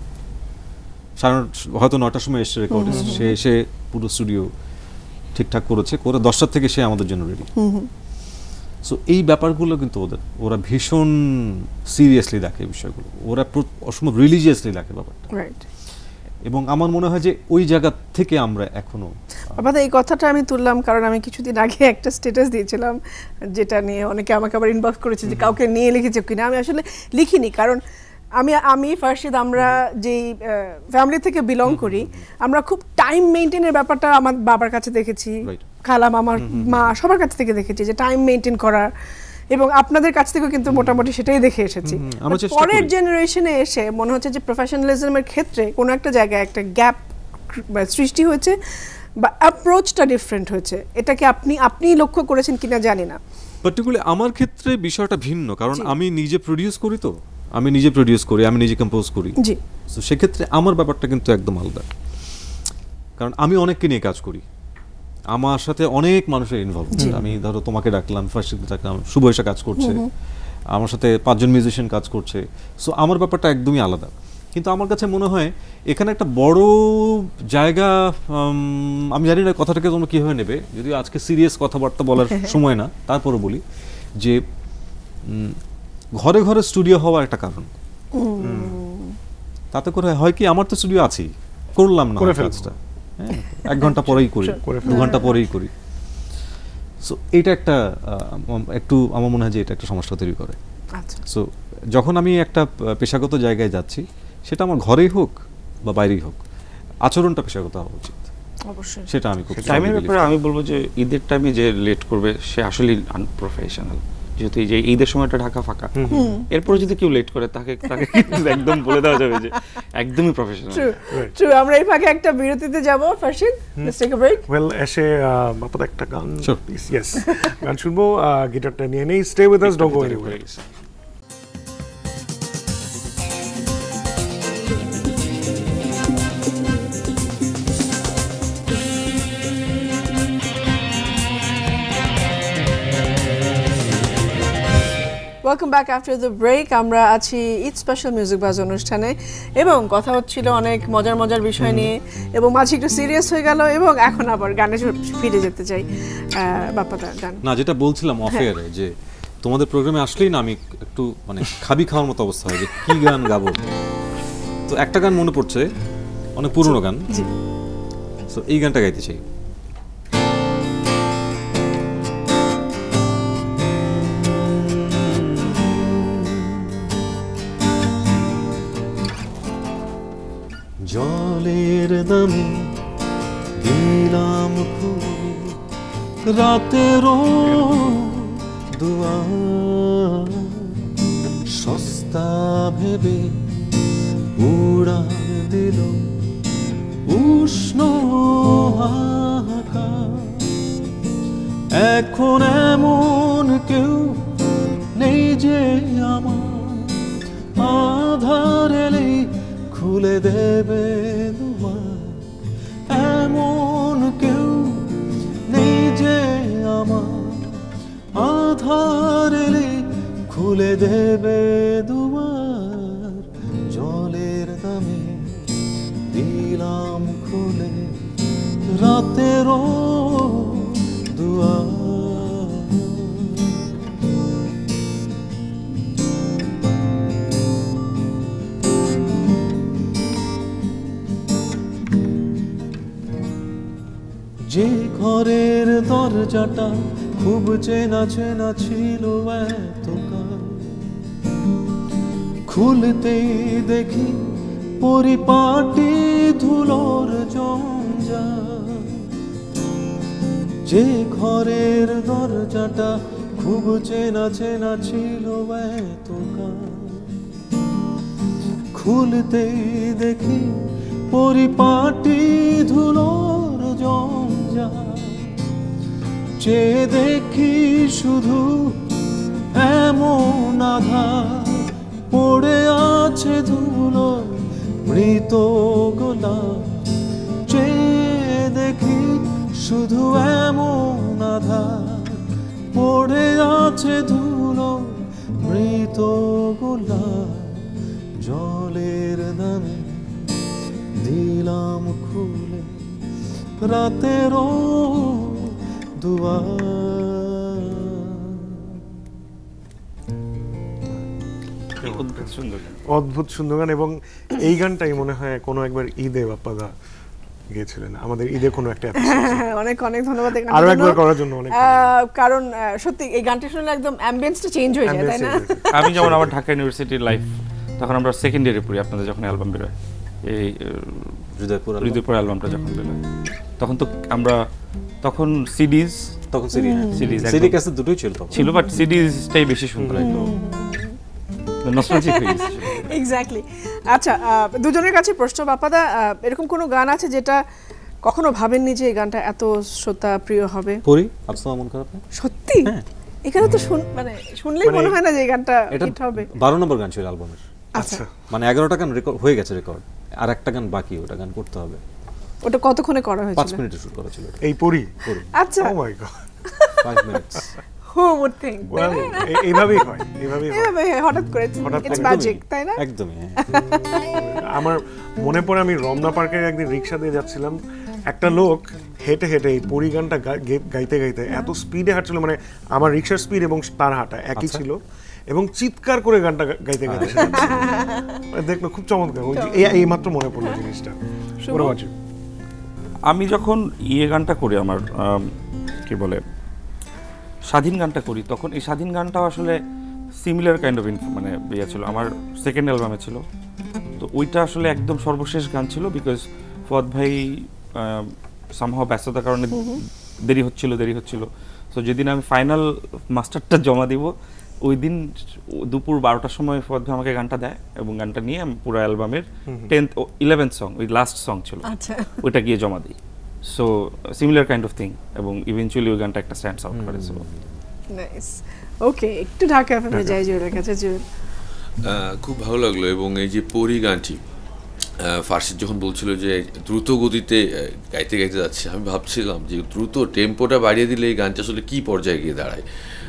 হয়তো 9টার সময় এসে রেকর্ডিস্ট, সে এসে পুরো স্টুডিও ঠিকঠাক করেছে, করে 10টার থেকে সে আমাদের জন্য রেডি। সো এই ব্যাপারগুলো কিন্তু ওরা ভীষণ সিরিয়াসলি দেখে এই বিষয়গুলো, ওরা অসময় রিলিজিয়াসলি দেখে ব্যাপারটা। এবং আমার মনে হয় যে ওই জায়গা থেকে আমরা এখনো আপনাদের এই কথাটা আমি তুললাম কারণ আমি কিছুদিন আগে একটা স্ট্যাটাস দিয়েছিলাম যেটা নিয়ে অনেকে আমাকে আবার ইনবক্স করেছে যে কাউকে নিয়ে লিখেছে কিনা। আমি আসলে লিখিনি, কারণ আমি ফার্শিদ, আমরা যেই ফ্যামিলি থেকে বিলং করি, আমরা খুব টাইম মেইনটেনের ব্যাপারটা আমার বাবার কাছে দেখেছি, খালাম, আমার মা, সবার কাছ থেকে দেখেছি যে টাইম মেইনটেন করা, এবং আপনাদের কাছ থেকেও কিন্তু মোটামুটি সেটাই দেখে এসেছি। পরের জেনারেশনে এসে মনে হচ্ছে যে প্রফেশনালিজমের ক্ষেত্রে কোনো একটা জায়গায় একটা গ্যাপ সৃষ্টি হয়েছে বা অ্যাপ্রোচটা ডিফারেন্ট হয়েছে। এটাকে আপনি লক্ষ্য করেছেন কিনা জানি না। পার্টিকুলারলি আমার ক্ষেত্রে বিষয়টা ভিন্ন, কারণ আমি নিজে প্রডিউস করি, আমি নিজে কম্পোজ করি। তো সেক্ষেত্রে আমার ব্যাপারটা কিন্তু একদম আলাদা, কারণ আমি অনেককে নিয়ে কাজ করি, আমার সাথে অনেক মানুষের ইনভলভ। আমি ধরো তোমাকে ডাকলাম, ফার্স্ট ডাকলাম, শুভ এসে কাজ করছে, আমার সাথে 5 জন মিউজিশিয়ান কাজ করছে। সো আমার ব্যাপারটা একদমই আলাদা। কিন্তু আমার কাছে মনে হয় এখানে একটা বড় জায়গা, আমি জানি না কথাটাকে তোমরা কীভাবে নেবে, যদিও আজকে সিরিয়াস কথাবার্তা বলার সময় না, তারপরে বলি যে ঘরে ঘরে স্টুডিও হওয়ার একটা কারণ। তাতে করে হয় কি, আমার তো স্টুডিও আছেই, করলাম না কাজটা, 1 ঘন্টা পরেই করি, 2 ঘন্টা পরেই করি। সো এটা একটা একটু আমার মনে হয় যে এটা একটা সমস্যা তৈরি করে। সো যখন আমি একটা পেশাগত জায়গায় যাচ্ছি, সেটা আমার ঘরেই হোক বা বাইরেই হোক, আচরণটা পেশাগত হওয়া উচিত। অবশ্যই সেটা আমি খুব টাইমের ব্যাপারে আমি বলবো যে ঈদের টাইমে যে লেট করবে সে আসলে আনপ্রফেশনাল। যেহেতু এই যে ঈদের সময়টা ঢাকা ফাঁকা, এরপরে যদি কেউ লেট করে তাকে একদম বলে দেওয়া যাবে যে একদমই প্রফেশনাল। ট্রু। আমরা এই ফাঁকে একটা বিরতিতে যাব। Farshid, let's take a break. Well, এসে বাপাদা একটা গান, ইয়েস, গান শুনবো, গিটারটা নিয়ে নেই। Stay with us, don't go anywhere. Welcome back after the break. আমরা আছি ঈদ স্পেশাল মিউজিক বাজ অনুষ্ঠানে এবং কথা হচ্ছিল অনেক মজার বিষয় নিয়ে, এবং মাঝে একটু সিরিয়াস হয়ে গেল, এবং এখন আবার গানে ফিরে যেতে চাই। বাপ্পাদা, গান না, যেটা বলছিলাম অফ এয়ারে, যে তোমাদের প্রোগ্রামে আসলেই না আমি একটু মানে খাওয়ার মতো অবস্থা হয় যে কি গান গাবো। তো একটা গান মনে পড়ছে, অনেক পুরনো গান, তো এই গানটা গাইতে চাই। জলের দামে দিলাম খুলে রাতেরও দুয়ার, সস্তা ভেবে উড়ান দিল উষ্ণ আকাশ। এখন এমন কেউ নেই যে আমার আধার এলেই খুলে দেবে দুয়ার। এমন কেউ নেই যে আমার আধার এলে খুলে দেবে দুয়ার। জলের দামে দিলাম খুলে রাতেরও দুয়ার। যে ঘরের দরজাটা খুব চেনা চেনা ছিল এতকাল, খুলতেই দেখি পরিপাটি ধুলোর জঞ্জাল। যে ঘরের দরজাটা খুব চেনা চেনা ছিল এতকাল, খুলতেই দেখি পরিপাটি ধুলোর জঞ্জাল, চেয়ে দেখি শুধু এমন আধার পড়ে আছে ধুলো মৃত গোলাপ, চেয়ে দেখি শুধু এমন আধার পড়ে আছে ধুলো মৃত গোলাপ, জলের দামে দিলাম খুলে রাতেরও দুয়ার। অদ্ভুত সুন্দর গান। এবং এই গানটাই মনে হয় কোনো একবার ঈদে বাপ্পাদা গেছিলেন আমাদের ঈদে কোনো একটা অনেক অনেক ধন্যবাদ আরো একবার করার জন্য। অনেক কারণ সত্যি এই গানটা শুনলে একদম অ্যাম্বিয়েন্সটা চেঞ্জ হয়ে যায়, তাই না? আমি যেমন আমার ঢাকা ইউনিভার্সিটির লাইফ, তখন আমরা সেকেন্ড ইয়ারে পড়ি, আপনাদের যখন অ্যালবাম বেরোয়, এই হৃদয়পুর অ্যালবামটা যখন বেরোয়, তখন তো আমরা তখন সিডিজ, তখন সিডি ক্যাসেট দুটোই ছিল, বাট সিডিজটাই বেশি সুন্দর লাগতো, নস্টালজিক হয়ে গেছে। এক্স্যাক্টলি। আচ্ছা, দুজনের কাছে প্রশ্ন, বাপ্পাদা এরকম কোনো গান আছে যেটা কখনো ভাবেননি যে এই গানটা এত শ্রোতা প্রিয় হবে? পড়ি আজকে মন খারাপ সত্যি? এখানে তো মানে শুনলেই মনে হয় না যে এই গানটা হিট হবে। 12 নম্বর গান ছিল অ্যালবামের। আচ্ছা, মানে 11টা গান রেকর্ড হয়ে গেছে, রেকর্ড আর একটা গান বাকি, ওটা গান করতে হবে। ওটা কতক্ষণে করা হয়েছিল? 5 মিনিটে শুট করা ছিল এই পড়ি। আচ্ছা, oh my god, 5 minutes. Who would think? এইভাবেই হয়, হঠাৎ করে ইটস ম্যাজিক, তাই না? একদমই। আমার মনে পড়ে আমি রমনা পার্কের একদিন রিক্সা দিয়ে যাচ্ছিলাম, একটা লোক হেঁটে হেঁটে এই পরি গানটা গাইতে গাইতে এত স্পিডে হাঁটছিল, মানে আমার রিক্সার স্পিড এবং তার হাঁটা একই ছিল, এবং চিৎকার করে গানটা গাইতে গাইতে দেখলো, খুব চমৎকার। এই মাত্র মনে পড়লো জিনিসটা। আমি যখন গানটা করি, আমার কি বলে স্বাধীন গানটা করি, তখন এই স্বাধীন গানটাও আসলে সিমিলার কাইন্ড অফ মানে ইয়ে ছিল, আমার সেকেন্ড অ্যালবামে ছিল। তো ওইটা আসলে একদম সর্বশেষ গান ছিল, বিকজ ফুয়াদ ভাই সামহাও ব্যস্ততার কারণে দেরি হচ্ছিল। সো যেদিন আমি ফাইনাল মাস্টারটা জমা দিব, ওই দিন দুপুর 12টার সময় ফুয়াদ ভাই আমাকে গানটা দেয়, এবং গানটা নিয়ে আমি পুরো অ্যালবামের 11th সং, ওই লাস্ট সং ছিল, ওইটা গিয়ে জমা দিই। So similar kind of thing, এবং ইভেন্চুয়ালি ওই গানটা একটা স্ট্যান্ডস আউট করে। So nice. ওকে, একটু ঢাকা এফএমে যাই জুয়েলের কাছে। জুয়েল, খুব ভালো লাগলো। এবং এই যে পরি গানটি ফার্সিদ যখন বলছিল যে দ্রুত গতিতে গাইতে গাইতে যাচ্ছে, আমি ভাবছিলাম যে দ্রুত টেম্পোটা বাড়িয়ে দিলে এই গানটা আসলে কি পর্যায়ে গিয়ে দাঁড়ায়।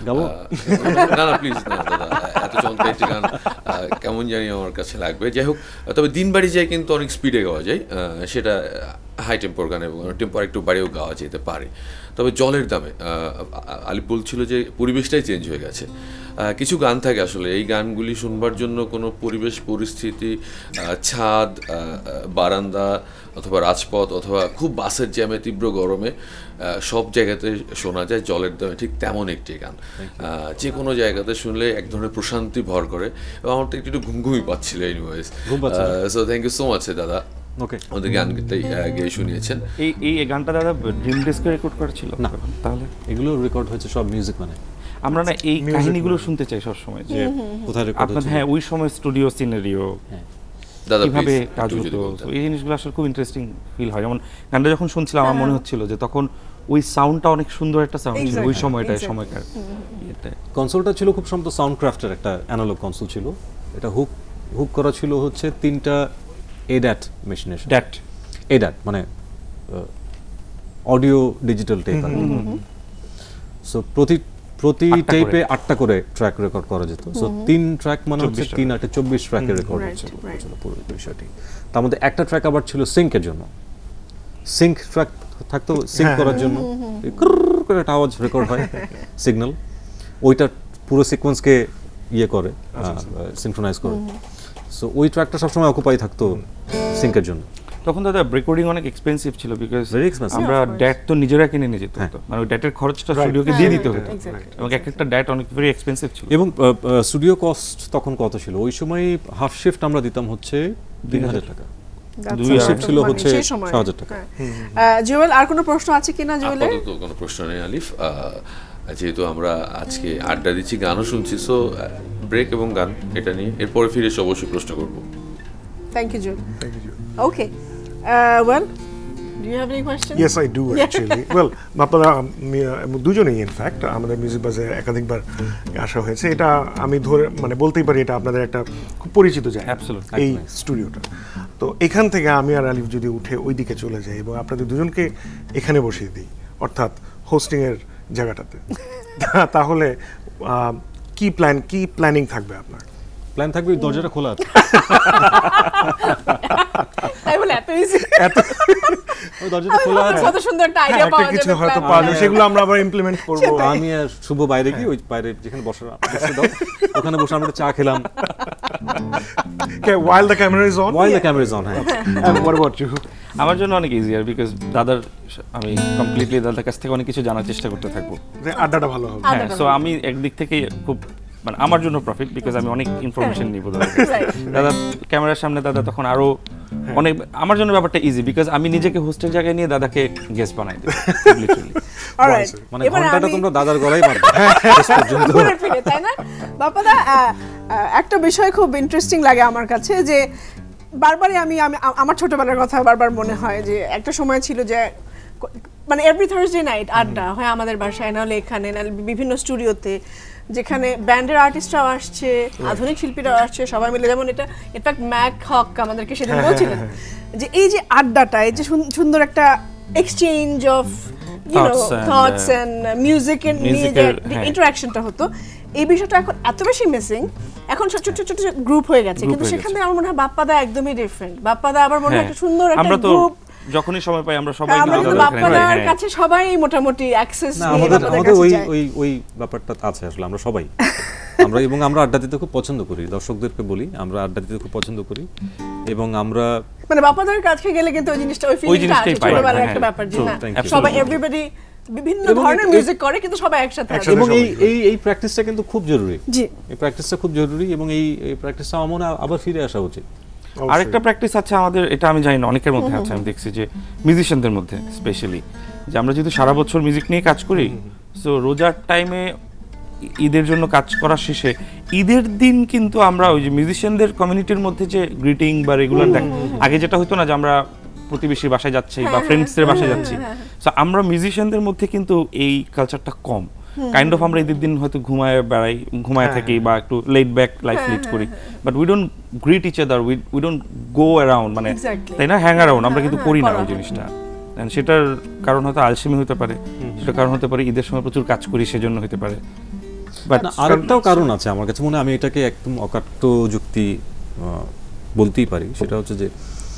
না না প্লিজ না দাদা, এত চমৎকার একটি গান কেমন জানি আমার কাছে লাগবে। যাই হোক, তবে দিন বাড়ি যায় কিন্তু অনেক স্পিডে গাওয়া যায়, সেটা হাই টেম্পোর গান, এবং টেম্পোর একটু বাড়িয়েও গাওয়া যেতে পারে। তবে জলের দামে আলিফ বলছিল যে পরিবেশটাই চেঞ্জ হয়ে গেছে। কিছু গান থাকে আসলে এই গানগুলি শুনবার জন্য কোনো পরিবেশ পরিস্থিতি, ছাদ, বারান্দা অথবা রাজপথ অথবা খুব বাসের জ্যামে, তীব্র গরমে, সব জায়গাতে শোনা যায়। জলের দামে ঠিক তেমন একটি গান, যে কোনো জায়গাতে শুনলে এক ধরনের প্রশান্তি ভর করে, এবং আমার তো একটু ঘুমঘুমি পাচ্ছিল। Anyways, so thank you so much দাদা, আমাদের গানটাই গিয়ে শুনিয়েছেন। এই গানটা দাদা ড্রিম ডেস্কে রেকর্ড করা ছিল না? তাহলে এগুলো রেকর্ড হয়েছে সব মিউজিক, মানে আমরা না এই কাহিনীগুলো শুনতে চাই সবসময়, যে কোথায় রেকর্ড হয়েছে। হ্যাঁ, ওই সময় স্টুডিও সিনারিও দাদা কিভাবে কাজ হতো, এই জিনিসগুলো আসলে খুব ইন্টারেস্টিং ফিল হয়। যেমন গানটা যখন শুনছিলাম, আমার মনে হচ্ছিল যে তখন ওই সাউন্ডটা অনেক সুন্দর একটা সাউন্ড ছিল ওই সময়টায়, সময়কার ইয়েতে। কনসোলটা ছিল খুব সম্ভবত সাউন্ডক্রাফটের একটা অ্যানালগ কনসোল ছিল। এটা হুক করা ছিল হচ্ছে 3টা এডাট মেশিনের সাথে। এডাট মানে অডিও ডিজিটাল টেপ। সো প্রতি টেপে 8টা করে ট্র্যাক রেকর্ড করা যেত। সো 3 ট্র্যাক মানে হচ্ছে 3 8 24 ট্র্যাকের রেকর্ড হচ্ছিল পুরো বিষয়টি। তার মধ্যে একটা ট্র্যাক আবার ছিল সিঙ্কের জন্য, সিঙ্ক ট্র্যাক থাকতো সিঙ্ক করার জন্য, করে একটা আওয়াজ রেকর্ড হয়, সিগন্যাল, ওইটা পুরো সিকোয়েন্সকে ইয়ে করে, সিনক্রোনাইজ করে। সো ওই ট্র্যাকটা সবসময় অকুপাই থাকতো সিঙ্কের জন্য। তখন দাদা রেকর্ডিং অনেক এক্সপেন্সিভ ছিল, বিকজ আমরা ড্যাট তো নিজেরা কিনে নিয়ে যেতে হতো, মানে ওই ড্যাটের খরচটা স্টুডিওকে দিয়ে দিতে হতো, এবং একটা ড্যাট অনেক ভেরি এক্সপেন্সিভ ছিল। এবং স্টুডিও কস্ট তখন কত ছিল ওই সময়? হাফ শিফট আমরা দিতাম হচ্ছে 3000 টাকা। ছিল হচ্ছে 6000 টাকা। জুয়েল, আর কোনো প্রশ্ন আছে কিনা জুয়েলের? আপাতত কোনো প্রশ্ন নেই আলিফ। যেহেতু আমরা আজকে আড্ডা দিচ্ছি, গানও শুনছি, সো ব্রেক এবং গান এটা নিয়ে এরপরে ফিরে এসে অবশ্যই প্রশ্ন করব। Thank you Jewel. Okay, well, do you have any questions? Yes, I do actually. Well, আপনারা দুজনেই ইনফ্যাক্ট আমাদের মিউজিক বাজে একাধিকবার আসা হয়েছে। এটা আমি ধরে মানে বলতেই পারি এটা আপনাদের একটা খুব পরিচিত জায়গা এই স্টুডিওটা। তো এখান থেকে আমি আর আলিফ যদি উঠে ওই দিকে চলে যাই এবং আপনাদের দুজনকে এখানে বসিয়ে দিই, অর্থাৎ হোস্টিং এর জায়গাটাতে, তাহলে কি প্ল্যানিং থাকবে আপনার? প্ল্যান থাকবে দরজাটা খোলা আছে। তাই বলে এত ইজি? ওই দরজাটা খোলা আছে, কত সুন্দর একটা আইডিয়া পাওয়া যাবে, কিছু হয়তো পাওয়া যাবে, সেগুলো আমরা আবার ইমপ্লিমেন্ট করব। আমি আর শুভ বাইরে গিয়ে ওই বাইরে যেখানে বসে দাও ওখানে বসে আমরা চা খেলাম। Okay, while the camera is on. হ্যাঁ। And what about you? আমার জন্য অনেক ইজিয়ার, বিকজ আমি কমপ্লিটলি দাদার কাছ থেকে অনেক কিছু জানার চেষ্টা করতে থাকবো। আড্ডাটা ভালো হবে। হ্যাঁ, সো আমি একদিক থেকে খুব মানে আমার জন্য প্রফিট, বিকজ আমি অনেক ইনফরমেশন নিব দাদা ক্যামেরার সামনে। দাদা তখন আরো অনেক, আমার জন্য ব্যাপারটা ইজি, বিকজ আমি নিজেকে হোস্টের জায়গায় নিয়ে দাদাকে গেস্ট বানাই দেব লিটারালি। অলরাইট, মানে ঘন্টাটা তোমরা দাদার গলায় মারবে শেষ পর্যন্ত, তাই না বাপাদা? একটা বিষয় খুব ইন্টারেস্টিং লাগে আমার কাছে, যে বারবারই আমি আমার ছোটবেলার কথা বারবার মনে হয় যে একটা সময় ছিল যে মানে এভরি থার্সডে নাইট আড্ডা হয় আমাদের বাসায়, নাহলে এখানে, নাহলে বিভিন্ন স্টুডিওতে, যেখানে ব্যান্ডের আর্টিস্টরাও আসছে, আধুনিক শিল্পীরাও আসছে, সবাই মিলে। যেমন এটা ইনফ্যাক্ট ম্যাক হক আমাদেরকে সেদিন বলছিলেন যে এই যে আড্ডাটা, এই যে সুন্দর একটা exchange of thoughts and music এর নিয়ে যে ইন্টারঅ্যাকশনটা হতো, এই বিষয়টা এখন এত বেশি মিসিং। এখন ছোট ছোট ছোট গ্রুপ হয়ে গেছে, কিন্তু সেখান থেকে আমার মনে হয় বাপ্পাদা একদমই ডিফারেন্ট। বাপ্পাদা আবার মনে হয় একটা সুন্দর একটা গ্রুপ, যখনই সময় পাই আমরা সবাই বাপ্পাদার কাছে সবাই মোটামুটি অ্যাক্সেস নিয়ে আমাদের ওই ব্যাপারটা আছে আসলে। আমরা সবাই আমরা আড্ডা দিতে খুব পছন্দ করি, দর্শকদেরকে বলি আমরা আড্ডা দিতে খুব পছন্দ করি, এবং আমরা মানে বাপ্পাদার কাছে গেলে কিন্তু ওই জিনিসটা, ওই ফিলিংটা আছে, ছোটবেলার একটা ব্যাপার, যে না সবাই এভরিবডি বিভিন্ন ধরনের মিউজিক করে কিন্তু সবাই একসাথে আছে। এবং এই প্র্যাকটিসটা কিন্তু খুব জরুরি। জি, এই প্র্যাকটিসটা খুব জরুরি, এবং এই প্র্যাকটিসটা আমার মনে হয় আবার ফিরে আসা উচিত। আরেকটা প্র্যাকটিস আছে আমাদের, এটা আমি জানি না অনেকের মধ্যে আছে, আমি দেখছি যে মিউজিশিয়ানদের মধ্যে স্পেশালি, যে আমরা যেহেতু সারা বছর মিউজিক নিয়ে কাজ করি, সো রোজার টাইমে ঈদের জন্য কাজ করার শেষে ঈদের দিন কিন্তু আমরা ওই যে মিউজিশিয়ানদের কমিউনিটির মধ্যে যে গ্রিটিং বা রেগুলার আগে যেটা হতো না যে আমরা প্রতিবেশীর বাসায় যাচ্ছি বা ফ্রেন্ডসদের বাসায় যাচ্ছি, সো আমরা মিউজিশিয়ানদের মধ্যে কিন্তু এই কালচারটা কম। কাইন্ড অফ আমরা ঈদের দিন হয়তো ঘুমায় থাকি বা একটু লেট ব্যাক লাইফ লিড করি, but we don't greet each other, we don't go around, মানে তাই না, হ্যাং অ্যারাউন্ড আমরা কিন্তু করি না ওই জিনিসটা। সেটার কারণ হয়তো আলসেমি হতে পারে, সেটার কারণ হতে পারে ঈদের সময় প্রচুর কাজ করি সেজন্য হতে পারে। বাট আরেকটাও কারণ আছে আমার কাছে মনে হয়, আমি এটাকে একদম অকাট্য যুক্তি বলতেই পারি, সেটা হচ্ছে যে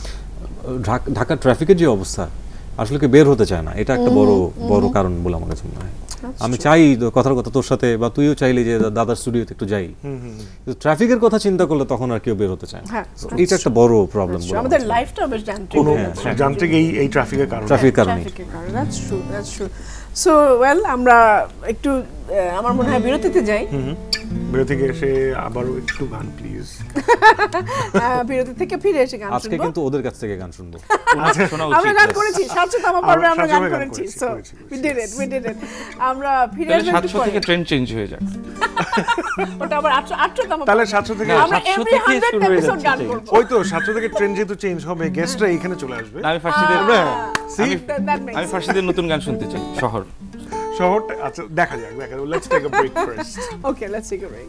ঢাকা ট্রাফিকের যে অবস্থা, আসলে বের হতে চায় না, এটা একটা বড় কারণ বলে আমার কাছে মনে হয়। আমি চাই কথার কথা তোর সাথে, বা তুইও চাইলি যে দাদার স্টুডিওতে একটু যাই, কিন্তু ট্রাফিকের কথা চিন্তা করলে তখন আর কেউ বের হতে চায় না। এটা একটা বড় প্রবলেম বলে আমাদের লাইফটা বেশ যান্ত্রিক এই ট্রাফিকের কারণে। That's true. সো ওয়েল, আমরা একটু আমার মনে হয় বিরতিতে যাই। বিরতি থেকে এসে আবারও একটু গান প্লিজ। বিরতি থেকে ফিরে এসে গান শুনবো। আজকে কিন্তু ওদের কাছ থেকে গান শুনবো। আমরা গান করেছি, 700তম পর্বে আমরা গান করেছি। So we did it. আমরা ফিরে আসব একটু 700 থেকে ট্রেন্ড চেঞ্জ হয়ে যাক। ওটা আবার 800তম, তাহলে 700 থেকে আমরা এভরি 100 এপিসোড গান করব। ওই তো 700 থেকে ট্রেন্ড যেহেতু চেঞ্জ হবে, গেস্টরা এখানে চলে আসবে। আমি ফার্স্টে নতুন গান শুনতে চাই, শহর। আচ্ছা, দেখা যাক। Let's take a break first. Okay, let's take a break.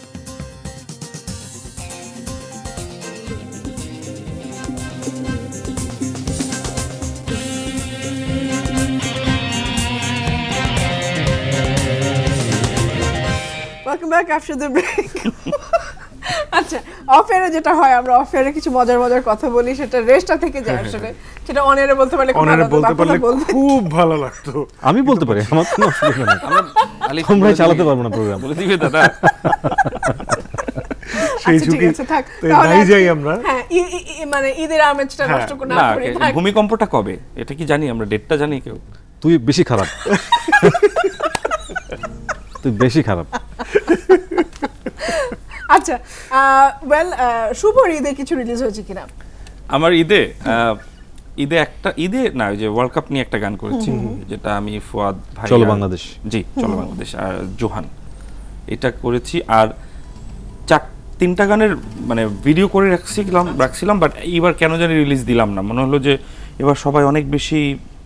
Welcome back after the break. আচ্ছা, অফ এয়ারে যেটা হয়, আমরা অফ এয়ারে কিছু মজার কথা বলি, সেটা রেস্টটা থেকে যায় আসলে, সেটা অন এয়ারে বলতে পারলে খুব ভালো লাগতো। আমি বলতে পারি, আমার কোনো অসুবিধা নেই, আমরা চালাতে পারবো না প্রোগ্রাম, বলে দিবে দাদা। সেই ঝুঁকি তাই যাই আমরা। হ্যাঁ, মানে ঈদের আমেজটা নষ্ট না করি। ভূমিকম্পটা কবে এটা কি জানি আমরা, ডেটটা জানি কেউ? তুই বেশি খারাপ। আচ্ছা, ওয়েল, শুভর ঈদে কিছু রিলিজ হয়েছে কিনা? আমার ঈদে না ওই যে ওয়ার্ল্ড কাপ নিয়ে একটা গান করেছি, যেটা আমি ফুয়াদ ভাই, চলো বাংলাদেশ, জি চলো বাংলাদেশ, আর জোহান, এটা করেছি। আর 3টা গানের মানে ভিডিও করে রাখছিলাম, বাট এবার কেন জানি রিলিজ দিলাম না। মনে হলো যে এবার সবাই অনেক বেশি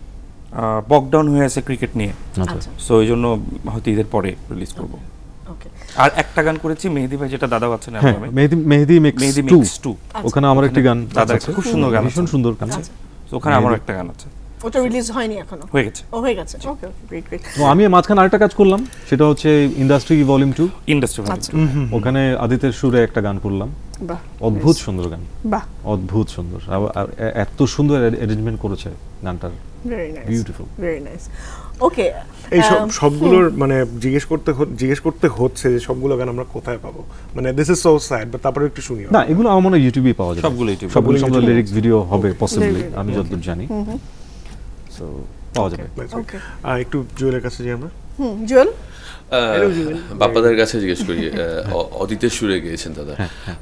বকডাউন হয়ে আছে ক্রিকেট নিয়ে, সো এই জন্য হয়তো ঈদের পরে রিলিজ করবো। আর একটা গান করেছি মেহেদি ভাই, যেটা দাদাও আছেন মেহেদি মিক্স 2, ওখানে আমার একটা গান, দাদা খুব সুন্দর গান, ভীষণ সুন্দর গান, ওখানে আমার একটা গান আছে, ওটা রিলিজ হয়নি এখনো? হয়ে গেছে। Okay great great. তো আমি মাঝখানে আরেকটা কাজ করলাম, সেটা হচ্ছে ইন্ডাস্ট্রি ভলিউম 2। ওখানে আদিতের সুরে একটা গান করলাম, অদ্ভুত সুন্দর গান, অদ্ভুত সুন্দর, আর এত সুন্দর অ্যারেঞ্জমেন্ট করেছে গানটার, বিউটিফুল, ভেরি নাইস। ওকে, এই সবগুলোর মানে জিজ্ঞেস করতে হচ্ছে যে সবগুলো গান আমরা কোথায় পাবো, মানে this is so sad, but তারপরে একটু শুনি না, এগুলো আমার মনে হয় ইউটিউবে পাওয়া যাবে, সবগুলো লিরিক্স ভিডিও হবে পসিবলি, আমি যতদূর জানি, সো পাওয়া যাবে। ওকে, একটু জুয়েলের কাছে যাই আমরা। জুয়েল, বাপ্পাদের কাছে জিজ্ঞেস করি, অদিতের সুরে গেয়েছেন দাদা,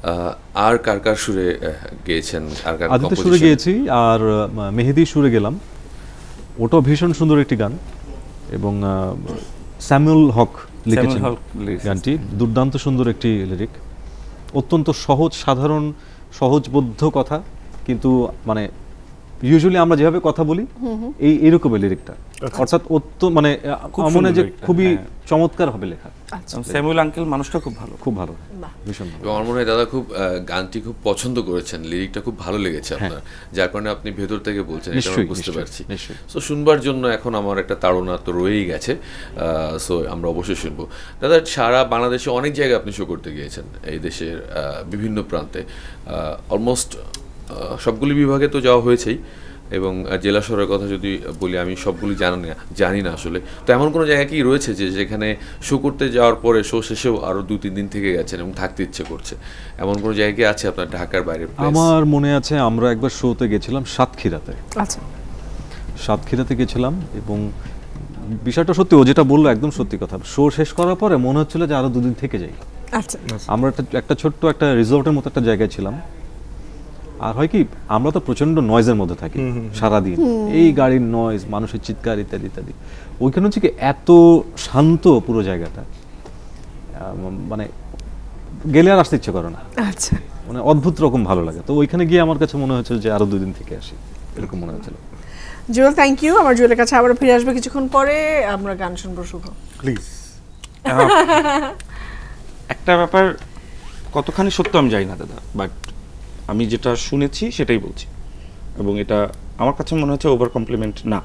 আর কার সুরে গেয়েছেন? আর কার আদিতের সুরে গেয়েছি, আর মেহেদি সুরে গেলাম, ওটাও ভীষণ সুন্দর একটি গান, এবং স্যামুয়েল হক লিখেছেন গানটি, দুর্দান্ত সুন্দর একটি লিরিক, অত্যন্ত সহজ, সাধারণ, সহজবোধ্য কথা, কিন্তু মানে ইউজুয়ালি আমরা যেভাবে কথা বলি এইরকমের লিরিকটা, অর্থাৎ মানে মনে হয় যে খুবই চমৎকার হবে লেখা। স্যামুয়েল আঙ্কেল মানুষটা খুব ভালো, খুব ভালো, ভীষণ ভালো। আমার মনে হয় দাদা খুব গানটি খুব পছন্দ করেছেন, লিরিকটা খুব ভালো লেগেছে আপনার, যার কারণে আপনি ভেতর থেকে বলছেন, এটা আমি বুঝতে পারছি। সো শুনবার জন্য এখন আমার একটা তাড়না তো রয়েই গেছে, সো আমরা অবশ্যই শুনবো। দাদা, সারা বাংলাদেশে অনেক জায়গায় আপনি শো করতে গিয়েছেন, এই দেশের বিভিন্ন প্রান্তে, অলমোস্ট সবগুলি বিভাগে তো যাওয়া হয়েছেই, এবং জেলা শহরের কথা যদি বলি, আমি সবগুলি জানি না আসলে, তো এমন কোনো জায়গা কি রয়েছে যে যেখানে শো করতে যাওয়ার পরে শো শেষেও আরও 2-3 দিন থেকে গেছেন এবং থাকতে ইচ্ছে করছে, এমন কোনো জায়গা আছে আপনার ঢাকার বাইরে? আমার মনে আছে আমরা একবার শোতে গেছিলাম সাতক্ষীরাতে, সাতক্ষীরাতে গেছিলাম, এবং বিষয়টা সত্যি, ও যেটা বললো একদম সত্যি কথা, শো শেষ করার পরে মনে হচ্ছিল যে আরো 2 দিন থেকে যাই। আমরা একটা ছোট্ট একটা রিসোর্টের মতো একটা জায়গায় ছিলাম, আর হয় কি, আমরা তো প্রচন্ড নয়েজের মধ্যে থাকি সারাদিন, এই গাড়ির নয়েজ, মানুষের চিৎকার ইত্যাদি ইত্যাদি, ওইখানে হচ্ছে কি এত শান্ত পুরো জায়গাটা, মানে গেলে আর আসতে ইচ্ছে করে না, মানে অদ্ভুত রকম ভালো লাগে। তো ওইখানে গিয়ে আমার কাছে মনে হচ্ছিল যে আরো 2 দিন থেকে আসি, এরকম মনে হচ্ছিল। Jewel, thank you. আমার জুয়েলের কাছে আবার ফিরে আসবে কিছুক্ষণ পরে, আমরা গান শুনবো। শুভ, প্লিজ। একটা ব্যাপার কতখানি সত্য আমি জানি না দাদা, বাট আমি যেটা শুনেছি সেটাই বলছি, এবং এটা আমার কাছে মনে হচ্ছে ওভার কমপ্লিমেন্ট না।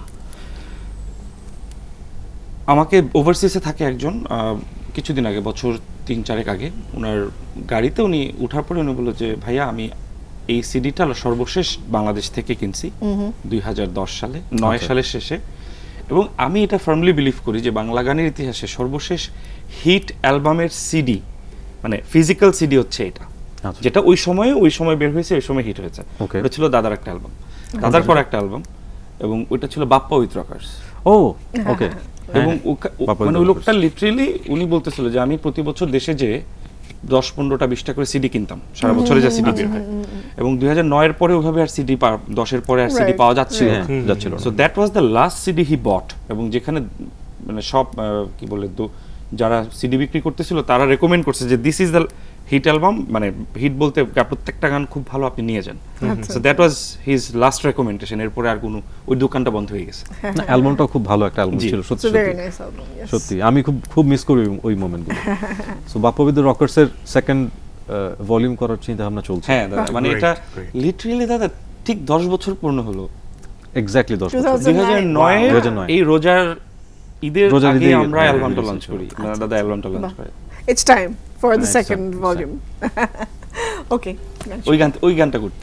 আমাকে ওভারসিজে থাকে একজন, কিছুদিন আগে, বছর 3-4 আগে, ওনার গাড়িতে উনি উঠার পরে উনি বললো যে ভাইয়া, আমি এই সিডিটা সর্বশেষ বাংলাদেশ থেকে কিনছি 2010 সালে, 9 সালের শেষে, এবং আমি এটা ফার্মলি বিলিভ করি যে বাংলা গানের ইতিহাসে সর্বশেষ হিট অ্যালবামের সিডি, মানে ফিজিক্যাল সিডি হচ্ছে এটা, যেটা ওই সময় বের হয়েছে, ওই সময় হিট হয়েছে। ওটা ছিল দাদার একটা অ্যালবাম, দাদার করা একটা অ্যালবাম, এবং ওইটা ছিল বাপ্পা উইথ রকার্স। ওকে। এবং মানে ওই লোকটা লিটারেলি উনি বলতেছিল যে আমি প্রতি বছর দেশে যে 10-15-20টা করে সিডি কিনতাম, সারা বছরে যা সিডি বের হয়, এবং 2009 এর পরে ওইভাবে আর সিডি 10 এর পরে আর সিডি পাওয়া যাচ্ছিল না। So that was the last CD he bought, এবং যেখানে মানে সব কি বলে, যারা সিডি বিক্রি করতেছিল তারা রেকমেন্ড করছে যে this is the hit album, মানে হিট বলতে প্রত্যেকটা গান খুব ভালো, আপনি নিয়ে যান। So that was his last recommendation. এরপরে আর কোনো, ওই দোকানটা বন্ধ হয়ে গেছে। অ্যালবামটা খুব ভালো একটা অ্যালবাম ছিল, সত্যি সত্যি আমি খুব মিস করি ওই মোমেন্টগুলো। সো বাপ্পা উইথ রকার্স এর সেকেন্ড ভলিউম করার চিন্তা ভাবনা চলছে। হ্যাঁ দাদা, মানে এটা লিটারালি দাদা ঠিক 10 বছর পূর্ণ হলো, এক্স্যাক্টলি 10 বছর। 2009 এই রোজার ঈদের আগে আমরা অ্যালবামটা লঞ্চ করি, দাদা অ্যালবামটা লঞ্চ করে। It's time for the second volume. Okay. ওই গানটা করতে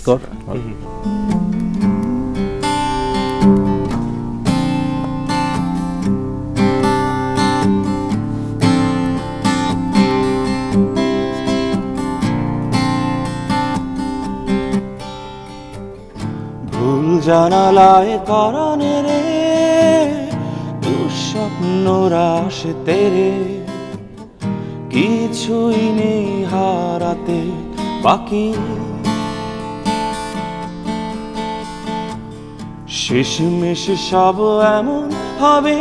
ভুল জানালায় কারণে রে দুঃস্বপ্নরা আসে তেরে, কিছুই নেই হারাতে বাকি, শেষমেশ সব এমন হবে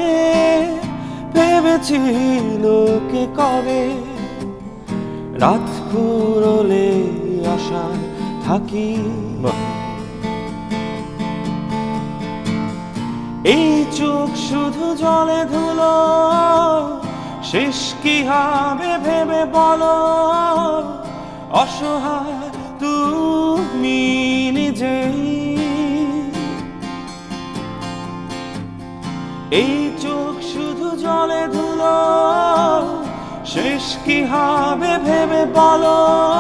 ভেবেছিল কে কবে, রাত ফুরলে আশায় থাকি। এই চোখ শুধু জলে ধুলো, শেষ কি হবে ভেবে বলো, অসহায় তুমি নিজেই। এই চোখ শুধু জলে ধুলো, শেষ কি হবে ভেবে বলো,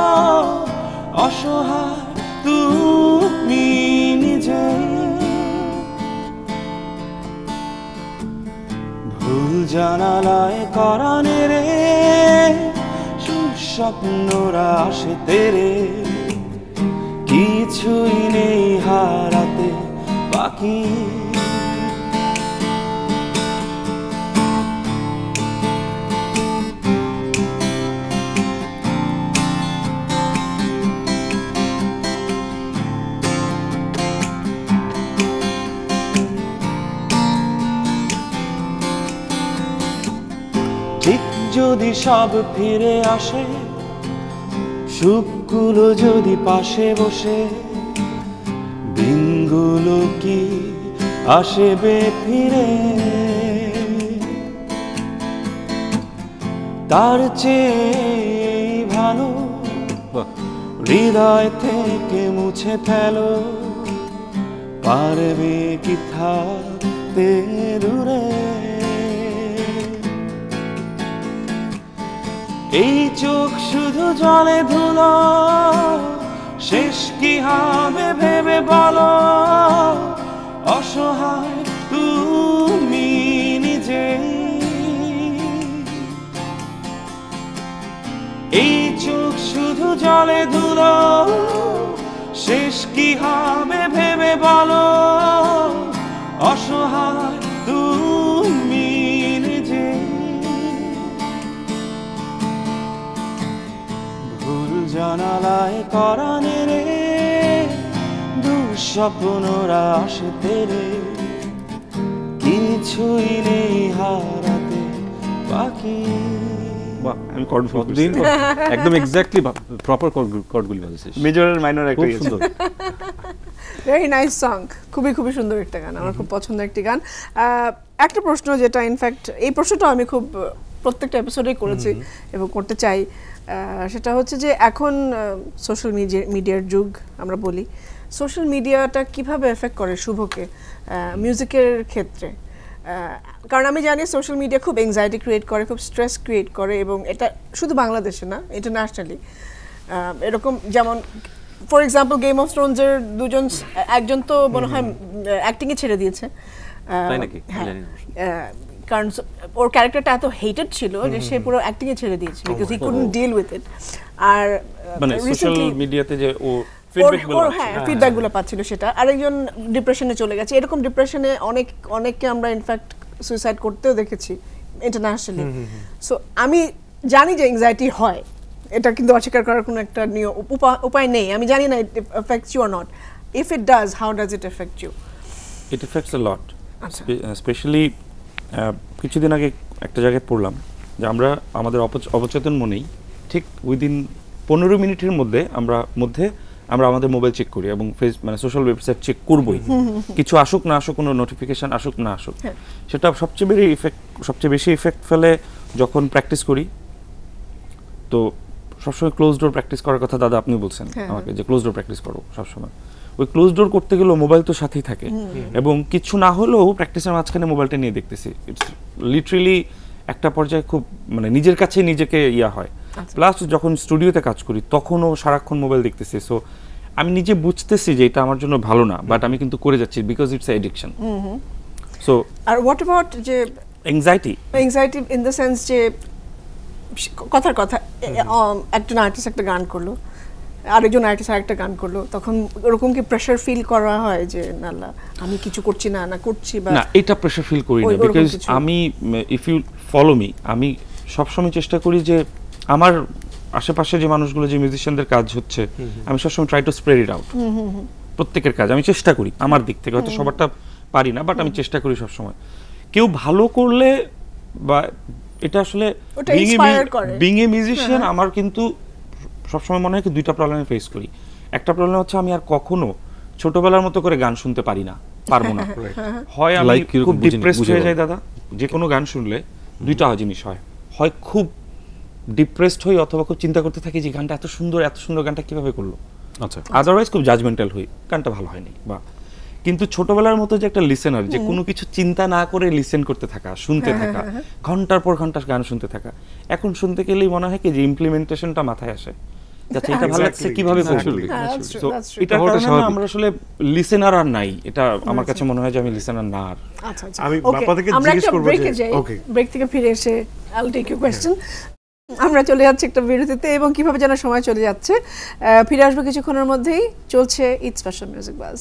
অসহায় তুমি নিজেই। ভুল জানালায় করানে রে, সুস্বপ্নরা আসে তেরে, কিছুই নেই হারাতে বাকি। ঠিক যদি সব ফিরে আসে, সুখগুলো যদি পাশে বসে, দিনগুলো কি আসবে ফিরে? তার চেয়ে ভালো হৃদয় থেকে মুছে ফেলো, পারবে কি থাকতে দূরে? এই চোখ শুধু জলে ধুলো, শেষ কি হবে ভেবে বলো, অসহায় তুমি নিজেই। এই চোখ শুধু জলে ধুলো, শেষ কি হবে ভেবে বলো, অসহায় তুমি নিজেই। জানালায় করানে রে, দুঃস্বপ্নরা আসে তেরে, কিছুই নেই হারাতে বাকি। বাহ, আমি কর্ড দিন একদম এক্স্যাক্টলি প্রপার কর্ডগুলি বাজিয়েছিস, মেজর আর মাইনর একটা খুব সুন্দর। ভেরি নাইস সং, খুবই খুবই সুন্দর একটা গান, আমার খুব পছন্দের একটি গান। একটা প্রশ্ন যেটা ইনফ্যাক্ট এই প্রশ্নটা আমি খুব প্রত্যেকটা এপিসোডেই করেছি এবং করতে চাই, সেটা হচ্ছে যে এখন সোশ্যাল মিডিয়ার যুগ আমরা বলি, সোশ্যাল মিডিয়াটা কিভাবে এফেক্ট করে শুভকে মিউজিকের ক্ষেত্রে? কারণ আমি জানি সোশ্যাল মিডিয়া খুব এংজাইটি ক্রিয়েট করে, খুব স্ট্রেস ক্রিয়েট করে, এবং এটা শুধু বাংলাদেশে না, ইন্টারন্যাশনালি এরকম। যেমন ফর এক্সাম্পল গেম অফ থ্রোনসের দুজন, একজন তো মনে হয় অ্যাক্টিংয়ে ছেড়ে দিয়েছে, কারণ ওর ক্যারেক্টারটা এত হেটেড ছিল যে সে পুরো অ্যাক্টিংয়ে ছেড়ে দিয়েছে, because he couldn't deal with it. আর মানে সোশ্যাল মিডিয়াতে যে ও ফিডব্যাকগুলো পাচ্ছিল সেটা, আরেকজন ডিপ্রেশনে চলে গেছে। এরকম ডিপ্রেশনে অনেককে আমরা ইনফ্যাক্ট সুইসাইড করতেও দেখেছি ইন্টারন্যাশনালি। সো আমি জানি যে এংজাইটি হয়, এটা কিন্তু অস্বীকার করার কোনো একটা উপায় নেই। আমি জানি না it affects you or not. If it does, how does it affect you? It affects a lot, especially কিছুদিন আগে একটা জায়গায় পড়লাম যে আমরা আমাদের অবচেতন মনেই ঠিক উইদিন 15 মিনিটের মধ্যে আমরা আমাদের মোবাইল চেক করি এবং মানে সোশ্যাল ওয়েবসাইট চেক করবই, কিছু আসুক না আসুক, কোনো নোটিফিকেশন আসুক না আসুক। সেটা সবচেয়ে বেশি ইফেক্ট ফেলে যখন প্র্যাকটিস করি। তো সবসময় ক্লোজ ডোর প্র্যাকটিস করার কথা দাদা আপনি বলছেন আমাকে, যে ক্লোজ ডোর প্র্যাকটিস করো সবসময়। ওই ক্লোজ ডোর করতে গেলেও মোবাইল তো সাথেই থাকে, এবং কিছু না হলেও প্র্যাকটিসের মাঝখানে মোবাইলটা নিয়ে দেখতেছি। ইটস লিটারেলি একটা পর্যায়ে খুব মানে নিজের কাছে নিজেকে হয়। প্লাস যখন স্টুডিওতে কাজ করি তখনও সারাক্ষণ মোবাইল দেখতেছি। সো আমি নিজে বুঝতেছি যে এটা আমার জন্য ভালো না, বাট আমি কিন্তু করে যাচ্ছি বিকজ ইটস অ্যাডিকশন। সো আর হোয়াট অ্যাবাউট যে অ্যাংজাইটি ইন দ্য সেন্স যে কথার কথা একজন আর্টিস্ট একটা গান করলো, আরেকজন আর্টিস্ট আরেকটা গান করলো, তখন ওরকম কি প্রেশার ফিল করা হয় যে না আমি কিছু করছি না করছি? বা না, এটা প্রেশার ফিল করি না, বিকজ আমি ইফ ইউ ফলো মি, আমি সবসময় চেষ্টা করি যে আমার আশেপাশে যে মানুষগুলো, যে মিউজিশিয়ানদের কাজ হচ্ছে, আমি সবসময় try to spread it out. প্রত্যেকের কাজ আমি চেষ্টা করি আমার দিক থেকে, হয়তো সবারটা পারি না, বাট আমি চেষ্টা করি সবসময়। কেউ ভালো করলে বা এটা আসলে বিং এ মিউজিশিয়ান আমার কিন্তু সবসময় মনে হয় কি দুইটা প্রবলেম ফেস করি। একটা প্রবলেম হচ্ছে আমি আর কখনো ছোটবেলার মতো করে গান শুনতে পারি না, পারবো না। হয় আমি খুব ডিপ্রেসড হয়ে যাই দাদা, যে কোনো গান শুনলে দুইটা জিনিস হয়, হয় খুব ডিপ্রেসড হই অথবা খুব চিন্তা করতে থাকি যে গানটা এত সুন্দর গানটা কিভাবে করলো, আচ্ছা, আদারওয়াইজ খুব জাজমেন্টাল হই, গানটা ভালো হয়নি। বা কিন্তু ছোটবেলার মতো যে একটা লিসেনার, যে কোনো কিছু চিন্তা না করে লিসেন করতে থাকা, শুনতে থাকা, ঘন্টার পর ঘন্টা গান শুনতে থাকা, এখন শুনতে গেলেই মনে হয় কি যে ইমপ্লিমেন্টেশনটা মাথায় আসে, আচ্ছা এটা ভালো লাগছে কিভাবে করব। সো এটা কারণে আমরা আসলে লিসেনার আর নাই, এটা আমার কাছে মনে হয় যে আমি লিসেনার না আর। আচ্ছা আমি বাপ্পা থেকে জিজ্ঞেস করব যে ওকে ব্রেক থেকে ফিরে এসে I will take you question. আমরা চলে যাচ্ছি একটা বিরতিতে এবং কিভাবে যেন সময় চলে যাচ্ছে, ফিরে আসবো কিছুক্ষণের মধ্যেই। চলছে Eid special music buzz.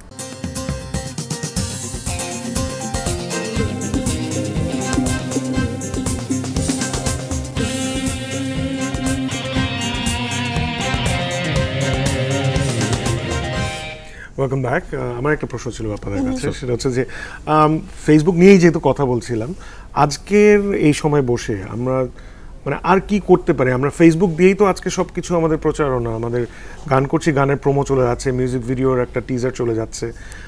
Welcome back. আমার একটা প্রশ্ন ছিল আপনাদের কাছে, সেটা হচ্ছে যে ফেসবুক নিয়েই যেহেতু কথা বলছিলাম, আজকের এই সময় বসে আমরা মানে আর কি করতে পারি? আমরা ফেসবুক দিয়েই তো আজকে সব কিছু আমাদের প্রচারণা, আমাদের গান করছি, গানের প্রোমো চলে যাচ্ছে, মিউজিক ভিডিওর একটা টিজার চলে যাচ্ছে,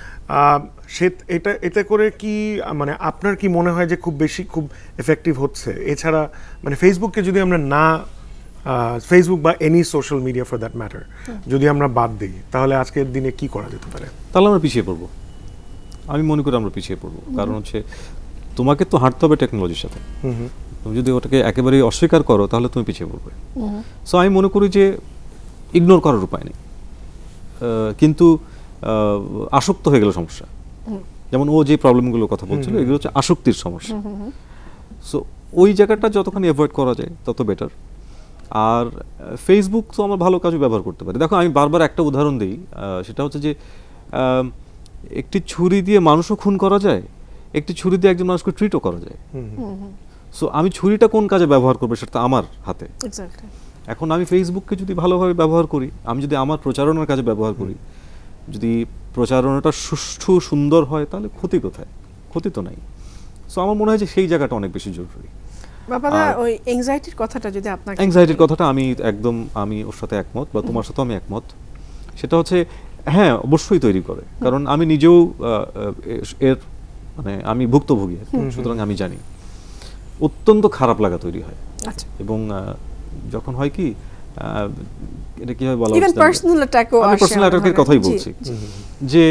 এটা করে কি মানে আপনার কি মনে হয় যে খুব এফেক্টিভ হচ্ছে? এছাড়া মানে ফেসবুককে যদি আমরা না ফেসবুক বা any social media for that matter যদি আমরা বাদ দিই, তাহলে আজকের দিনে কি করা যেতে পারে? তাহলে আমরা পিছিয়ে পড়বো, আমি মনে করি আমরা পিছিয়ে পড়বো। কারণ হচ্ছে তোমাকে তো হাঁটতে হবে টেকনোলজির সাথে, তুমি যদি ওটাকে একেবারেই অস্বীকার করো তাহলে তুমি পিছিয়ে পড়বে। সো আমি মনে করি যে ইগনোর করার উপায় নেই, কিন্তু আসক্ত হয়ে গেল সমস্যা। যেমন ও যে প্রবলেমগুলোর কথা বলছিল এগুলো হচ্ছে আসক্তির সমস্যা। সো ওই জায়গাটা যতখানি অ্যাভয়েড করা যায় তত বেটার। আর ফেসবুক তো আমার ভালো কাজে ব্যবহার করতে পারি। দেখো আমি বারবার একটা উদাহরণ দিই, সেটা হচ্ছে যে একটি ছুরি দিয়ে মানুষও খুন করা যায়, একটি ছুরি দিয়ে একজন মানুষকে ট্রিটও করা যায়। সো আমি ছুরিটা কোন কাজে ব্যবহার করবো সেটা আমার হাতে। এখন আমি ফেসবুককে যদি ভালোভাবে ব্যবহার করি, আমি যদি আমার প্রচারণার কাজে ব্যবহার করি, যদি প্রচারণাটা সুষ্ঠু সুন্দর হয়, তাহলে ক্ষতি কোথায়? ক্ষতি তো নাই। সো আমার মনে হয় যে সেই জায়গাটা অনেক বেশি জরুরি। বাবাদা ওই অ্যাংজাইটির কথাটা যদি আপনাকে, অ্যাংজাইটির কথাটা আমি ওর সাথে একমত, বা তোমার সাথেও আমি একমত। সেটা হচ্ছে হ্যাঁ অবশ্যই তৈরি করে, কারণ আমি নিজেও এর মানে আমি ভুক্তভোগী, সুতরাং আমি জানি অত্যন্ত খারাপ লাগা তৈরি হয়। এবং যখন হয় কি এটা কিভাবে বলা, ইভেন পার্সোনাল অ্যাটাকও আসে। আমি পার্সোনাল অ্যাটাকের কথাই বলছি, যে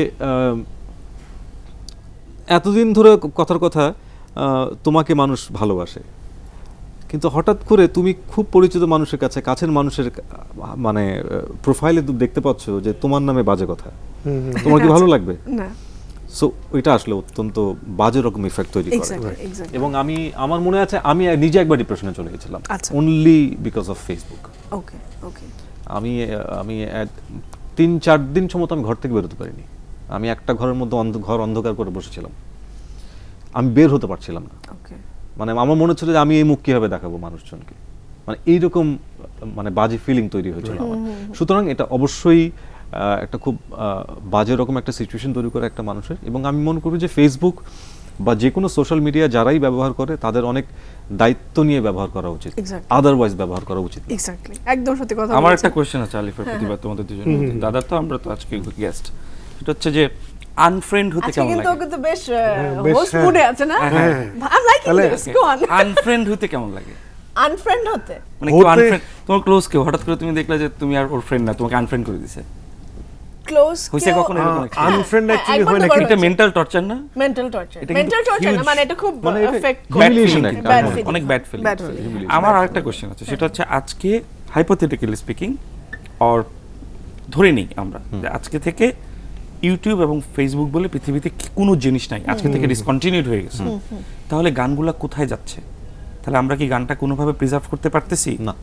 এতদিন ধরে কথার কথা তোমাকে মানুষ ভালোবাসে, কিন্তু হঠাৎ করে তুমি খুব পরিচিত মানুষের কাছে, কাছের মানুষের মানে প্রোফাইলে দেখতে পাচ্ছ যে তোমার নামে বাজে কথা, তোমার কি ভালো লাগবে? না। সো ওইটা আসলে অত্যন্ত বাজে রকম ইফেক্ট তৈরি করে। এবং আমার মনে আছে আমি নিজে একবার ডিপ্রেশনে চলে গেছিলাম অনলি বিকজ অফ ফেসবুক। আমি 3-4 দিন সময় আমি ঘর থেকে বেরোতে পারিনি। আমি একটা ঘরের মধ্যে ঘর অন্ধকার করে বসেছিলাম, আমি বের হতে পারছিলাম না। মানে আমার মনে হচ্ছিল যে আমি এই মুখ কিভাবে দেখাবো মানুষজনকে, মানে এইরকম মানে বাজে ফিলিং তৈরি হয়েছিল আমার। সুতরাং এটা অবশ্যই একটা খুব বাজে রকম একটা সিচুয়েশন তৈরি করে একটা মানুষের। এবং আমি মনে করি যে ফেসবুক বা যে কোনো সোশ্যাল মিডিয়া যারাই ব্যবহার করে তাদের অনেক দায়িত্ব নিয়ে ব্যবহার করা উচিত, আদারওয়াইজ ব্যবহার করা উচিত। এক্স্যাক্টলি, একদম সত্যি কথা। আমার একটা কোশ্চেন আছে আলিফার প্রতিভা তোমাদের দুজনের মধ্যে। দাদা তো আমরা তো আজকে গেস্ট, সেটা হচ্ছে যে আনফ্রেন্ড হতে কেমন লাগে? কিন্তু তো বেশ হোস্ট মুডে আছে না? I liking this, go on. Unfriend হতে কেমন লাগে? আনফ্রেন্ড হতে মানে কি আনফ্রেন্ড, তোমার ক্লোজ কেউ হঠাৎ করে তুমি দেখলা যে তুমি আর ওর ফ্রেন্ড না, তোমাকে আনফ্রেন্ড করে দিয়েছে। ক্লোজ হইছে কখনো এরকম? আনফ্রেন্ড অ্যাকচুয়ালি হয় না, কিন্তু এটা মেন্টাল টর্চার না? মেন্টাল টর্চার না, মানে এটা খুব এফেক্ট অনেক ব্যাড ফিলিং। আমার আরেকটা কোশ্চেন আছে, সেটা হচ্ছে আজকে হাইপোথেটিক্যালি স্পিকিং অর ধরে নিই আমরা যে আজকে থেকে ইউটিউব এবং ফেসবুক বলে পৃথিবীতে কোনো জিনিস নাই, আজকে থেকে ডিসকন্টিনিউড হয়ে গেছে, তাহলে গানগুলা কোথায় যাচ্ছে? তাহলে আমরা কি গানটা কোনোভাবে প্রিজার্ভ করতে পারতেছি? না,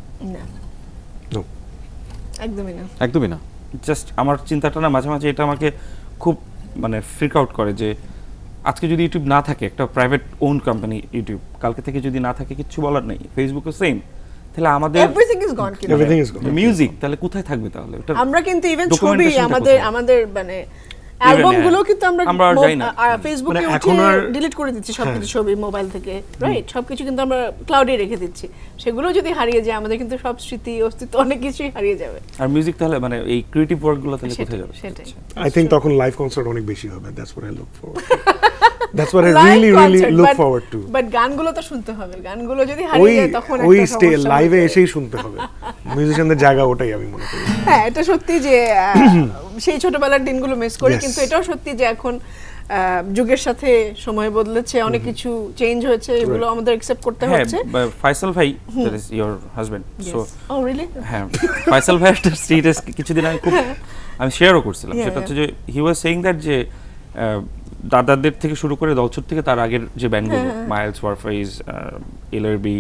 একদমই না। জাস্ট আমার চিন্তাটা না মাঝে মাঝে এটা আমাকে খুব মানে ফ্রিক আউট করে যে আজকে যদি ইউটিউব না থাকে, একটা প্রাইভেট ওন কোম্পানি ইউটিউব, কালকে থেকে যদি না থাকে কিচ্ছু বলার নেই। ফেসবুকও সেম, তাহলে আমাদের এভরিথিং ইজ গন কিন্তু এভরিথিং ইজ গন মিউজিক তাহলে কোথায় থাকবে তাহলে আমরা কিন্তু ইভেন ছবি আমাদের মানে অ্যালবাম গুলো কিন্তু আমরা ফেসবুকে উঠিয়ে ডিলিট করে দিচ্ছি সবকিছু ছবি মোবাইল থেকে রাইট সবকিছু কিন্তু আমরা ক্লাউডে রেখে দিচ্ছি সেগুলো যদি হারিয়ে যায় আমাদের কিন্তু সব স্মৃতি অস্তিত্ব অনেক কিছুই হারিয়ে যাবে আর মিউজিক তাহলে মানে এই ক্রিয়েটিভ ওয়ার্ক গুলো তাহলে কোথায় যাবে সেটাই আই থিংক তখন লাইভ কনসার্ট অনেক বেশি হবে that's what I look forward That's what I really look forward to. But গানগুলো তো শুনতে হবে গানগুলো যদি হারিয়ে যায় তখন একটা ওই স্টে লাইভে এসেই শুনতে হবে মিউজিশিয়ানদের জায়গা ওটাই আমি মনে করি হ্যাঁ এটা সত্যি যে সেই ছোটবেলার দিনগুলো মিস করি কিন্তু এটাও সত্যি যে এখন যুগের সাথে সময় বদলেছে অনেক কিছু চেঞ্জ হয়েছে এগুলো আমাদের অ্যাকসেপ্ট করতে হচ্ছে ফাইসাল ভাই that is your husband so oh really হ্যাঁ ফাইসাল ভাই একটা স্টেটাস কিছুদিন আগে খুব আমি শেয়ারও করছিলাম সেটা হচ্ছে যে হি ওয়াজ সেইং দ্যাট যে দাদাদের থেকে শুরু করে দলছুট থেকে তার আগের যে ব্যান্ডগুলো মাইলস ওয়ারফাইজ এলআরবি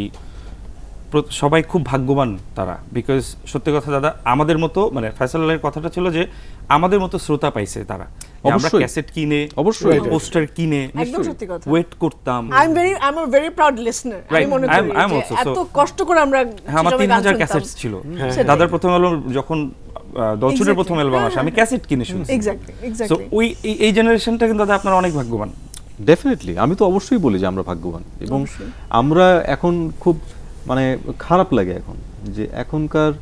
সবাই খুব ভাগ্যবান তারা বিকজ সত্যি কথা দাদা আমাদের মতো মানে ফয়সালের কথাটা ছিল যে আমাদের মতো শ্রোতা পাইছে তারা আমরা ক্যাসেট কিনে অবশ্যই পোস্টার কিনে একদম সত্যি কথা ওয়েট করতাম I am a very proud listener আমি মনে করি এত কষ্ট করে আমরা আমার 3000 ক্যাসেটস ছিল দাদার প্রথম অ্যালবাম যখন দলছুটের প্রথম অ্যালবাম আসে আমি ক্যাসেট কিনে শুনছি এক্স্যাক্টলি সো ওই এই জেনারেশনটা কিন্তু দাদা আপনারা অনেক ভাগ্যবান ডেফিনেটলি আমি তো অবশ্যই বলি যে আমরা ভাগ্যবান এবং আমরা এখন খুব মানে খারাপ লাগে এখন যে এখনকার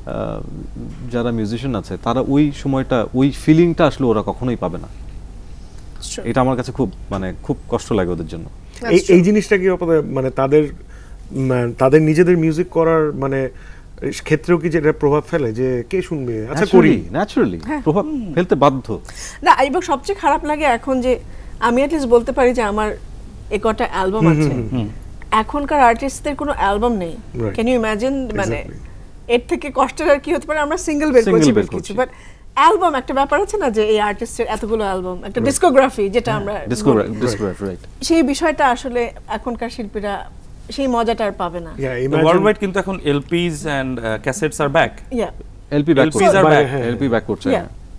যারা মিউজিশিয়ান আছে তারা ওই সময়টা ওই ফিলিংটা আসলে ওরা কখনোই পাবে না এটা আমার কাছে খুব মানে খুব কষ্ট লাগে ওদের জন্য এই জিনিসটা কি মানে তাদের নিজেদের মিউজিক করার মানে ক্ষেত্রেও কি যেটা প্রভাব ফেলে যে কে শুনবে আচ্ছা করি ন্যাচারালি প্রভাব ফেলতে বাধ্য না এবং সবচেয়ে খারাপ লাগে এখন যে আমি অ্যাট লিস্ট বলতে পারি যে আমার একটা অ্যালবাম আছে এখনকার আর্টিস্টদের কোনো অ্যালবাম নেই ক্যান ইউ ইমাজিন মানে এর থেকে কষ্টের আর কি হতে পারে আমরা সিঙ্গেল বের করছি বাট অ্যালবাম একটা ব্যাপার আছে না যে এই আর্টিস্টের এতগুলো অ্যালবাম একটা ডিসকোগ্রাফি যেটা আমরা ডিসকোগ্রাফি রাইট সেই বিষয়টা আসলে এখনকার শিল্পীরা সেই মজাটা আর পাবে না ওয়ার্ল্ড ওয়াইড কিন্তু এখন LPs and cassettes are back LP back করছে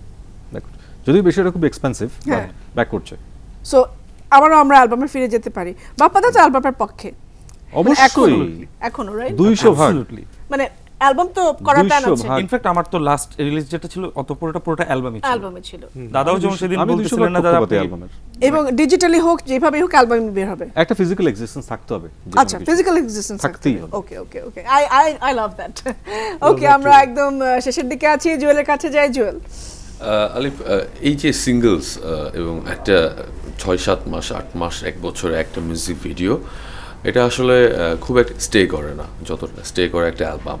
যদিও বিষয়টা খুব এক্সপেন্সিভ ব্যাক করছে সো আবারও আমরা অ্যালবামে ফিরে যেতে পারি বাপ্পা দা তো অ্যালবামের পক্ষে অবশ্যই এখনো রাইট 200% মানে অ্যালবাম তো করা প্ল্যান আছে ইনফ্যাক্ট আমার তো লাস্ট রিলিজ যেটা ছিল অত পুরোটা অ্যালবামে ছিল দাদাও যেমন সেদিন বলছিলেন না দাদা অ্যালবামের এবং ডিজিটালি হোক যেভাবে হোক অ্যালবাম বের হবে একটা ফিজিক্যাল এক্সিস্টেন্স থাকতে হবে আচ্ছা ফিজিক্যাল এক্সিস্টেন্স থাকতে হবে okay I love that okay আমরা একদম শেষের দিকে আছি জুয়েলের কাছে যাই জুয়েল আলিফ এই যে সিঙ্গলস এবং একটা 6-7 মাস 8 মাস 1 বছরে একটা মিউজিক ভিডিও এটা আসলে খুব একটা স্টে করে না যতটা স্টে করে একটা অ্যালবাম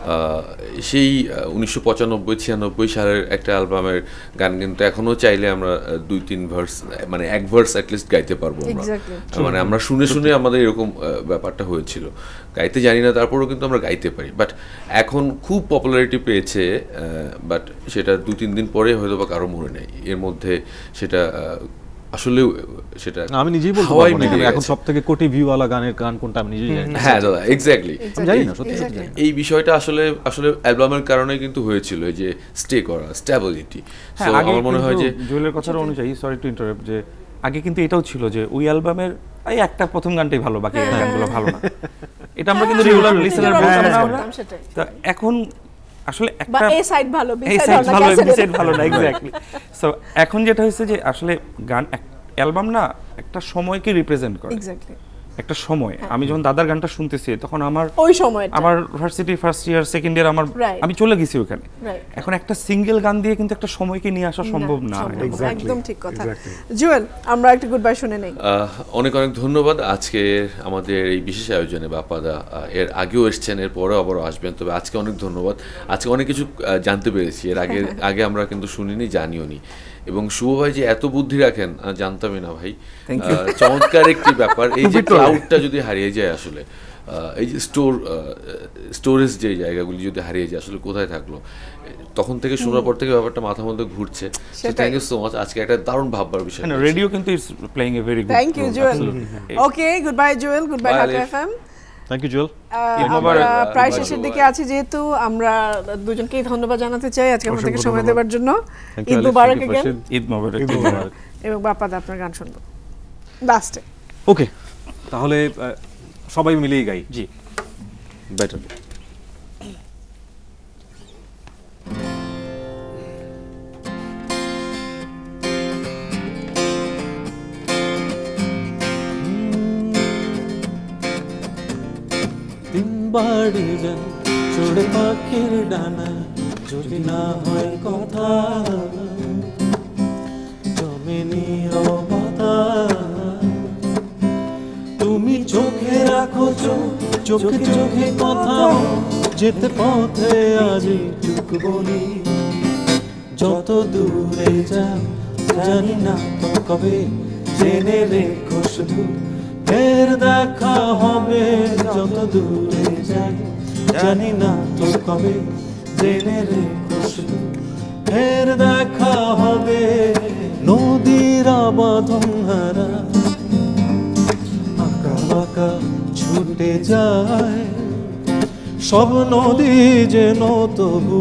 সেই 1995-96 সালের একটা অ্যালবামের গান কিন্তু এখনো চাইলে আমরা 2-3 ভার্স মানে এক ভার্স অ্যাটলিস্ট গাইতে পারবো আমরা মানে আমরা শুনে শুনে আমাদের এরকম ব্যাপারটা হয়েছিল গাইতে জানি না তারপরেও কিন্তু আমরা গাইতে পারি বাট এখন খুব পপুলারিটি পেয়েছে বাট সেটা 2-3 দিন পরে হয়তো বা কারো মনে নেই এর মধ্যে সেটা আসলে সেটা আমি নিজেই বলতে পারবো না এখন সবথেকে কোটি ভিউ ওয়ালা গানের গান কোনটা আমি নিজেই জানি হ্যাঁ দাদা এক্স্যাক্টলি জানি না সত্যি এই বিষয়টা আসলে অ্যালবামের কারণে কিন্তু হয়েছিল যে স্টে করা স্টেবিলিটি সো আমার মনে হয় যে জুয়েলের কথা অনুযায়ী সরি টু ইন্টারাপ্ট যে আগে কিন্তু এটাও ছিল যে ওই অ্যালবামের এই একটা প্রথম গানটাই ভালো বাকি গানগুলো ভালো না এটা আমরা কিন্তু রেগুলার লিসেনার বলতাম না আমরা তো এখন আসলে একটা এ সাইড ভালো বি সাইড ভালো না এক্স্যাক্টলি সো এখন যেটা হচ্ছে যে আসলে গান অ্যালবাম না একটা সময়কে রিপ্রেজেন্ট করে এক্স্যাক্টলি একটা সময় আমি যখন দাদার গানটা শুনতেছি তখন আমার ওই সময়টা আমার varsity first year second year আমার আমি চলে গেছি ওখানে এখন একটা সিঙ্গেল গান দিয়ে কিন্তু একটা সময়কে নিয়ে আসা সম্ভব না একদম ঠিক কথা জুয়েল আমরা একটা গুড বাই শুনে নেই অনেক অনেক ধন্যবাদ আজকে আমাদের এই বিশেষ আয়োজনে বাপ্পাদা এর আগেও এসেছেন এর পরেও আবারও আসবেন তবে আজকে অনেক ধন্যবাদ আজকে অনেক কিছু জানতে পেরেছি এর আগে আমরা কিন্তু শুনিনি জানিও নি এবং শুভ ভাই যে এত বুদ্ধি রাখেন জানতামই না ভাই চমৎকার একটি ব্যাপার এই যে ক্লাউডটা যদি হারিয়ে যায় আসলে এই যে স্টোরেজ যে জায়গাগুলি যদি হারিয়ে যায় আসলে কোথায় থাকলো তখন থেকে শোনার পর থেকে ব্যাপারটা মাথার মধ্যে ঘুরছে থ্যাংক ইউ সো মাচ আজকে একটা দারুণ ভাববার বিষয় রেডিও কিন্তু it's playing a very good thank you Jewel okay good bye Jewel good bye Dhaka FM thank you Jewel আমরা প্রায় শেষের দিকে আছি যেহেতু আমরা দুজনকেই ধন্যবাদ জানাতে চাই আজকে আমাদেরকে সময় দেওয়ার জন্য ঈদ মুবারক again ঈদ মুবারক এবং বাপ্পাদা আপনার গান শুনবো লাস্টে ওকে তাহলে সবাই মিলেই গাই জি বেটার বাড়ি যায় চড়ে পাখির ডানা, যদি না হয় কথা জমে নীরবতা। তুমি চোখে রাখো চোখে চোখে কথা, যেতে পথে আজই চুপ বলি। যত দূরে যাও জানি না তো কবে, জেনে রেখো শুধু ফের দেখা হবে। যত দূরে যাই জানি না তো কবে, জেনে রেখো শুধু ফের দেখা হবে। নদীর আবাঁধন হারা আঁকা বাঁকা ছুটে যায়, সব নদী যেন তবু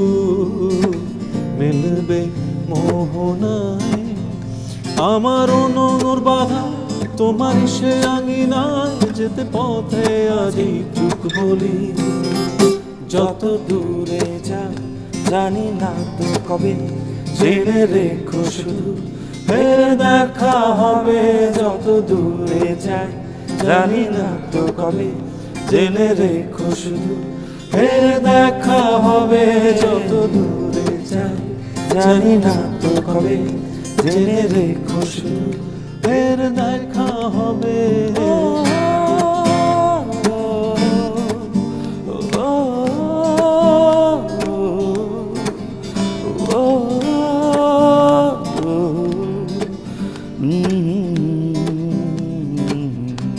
মিলবে মোহনায়। আমার অনুর বাধা তোমার সে আঙিনায়, যেতে পথে আজই চুপ বলি। যত দূরে যাও জানি না তো কবে, জেনে রেখো শুধু ফের দেখা হবে। যত দূরে যাই জানি না তো কবে, জেনে রেখো শুধু ফের দেখা হবে। যত দূরে যাই জানি না তো কবে, জেনে রেখো শুধু ফের দেখা হবে।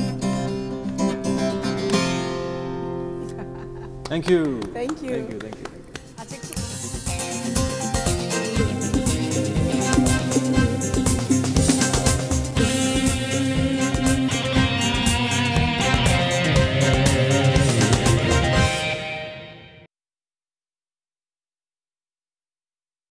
Thank you. Thank you. Thank you.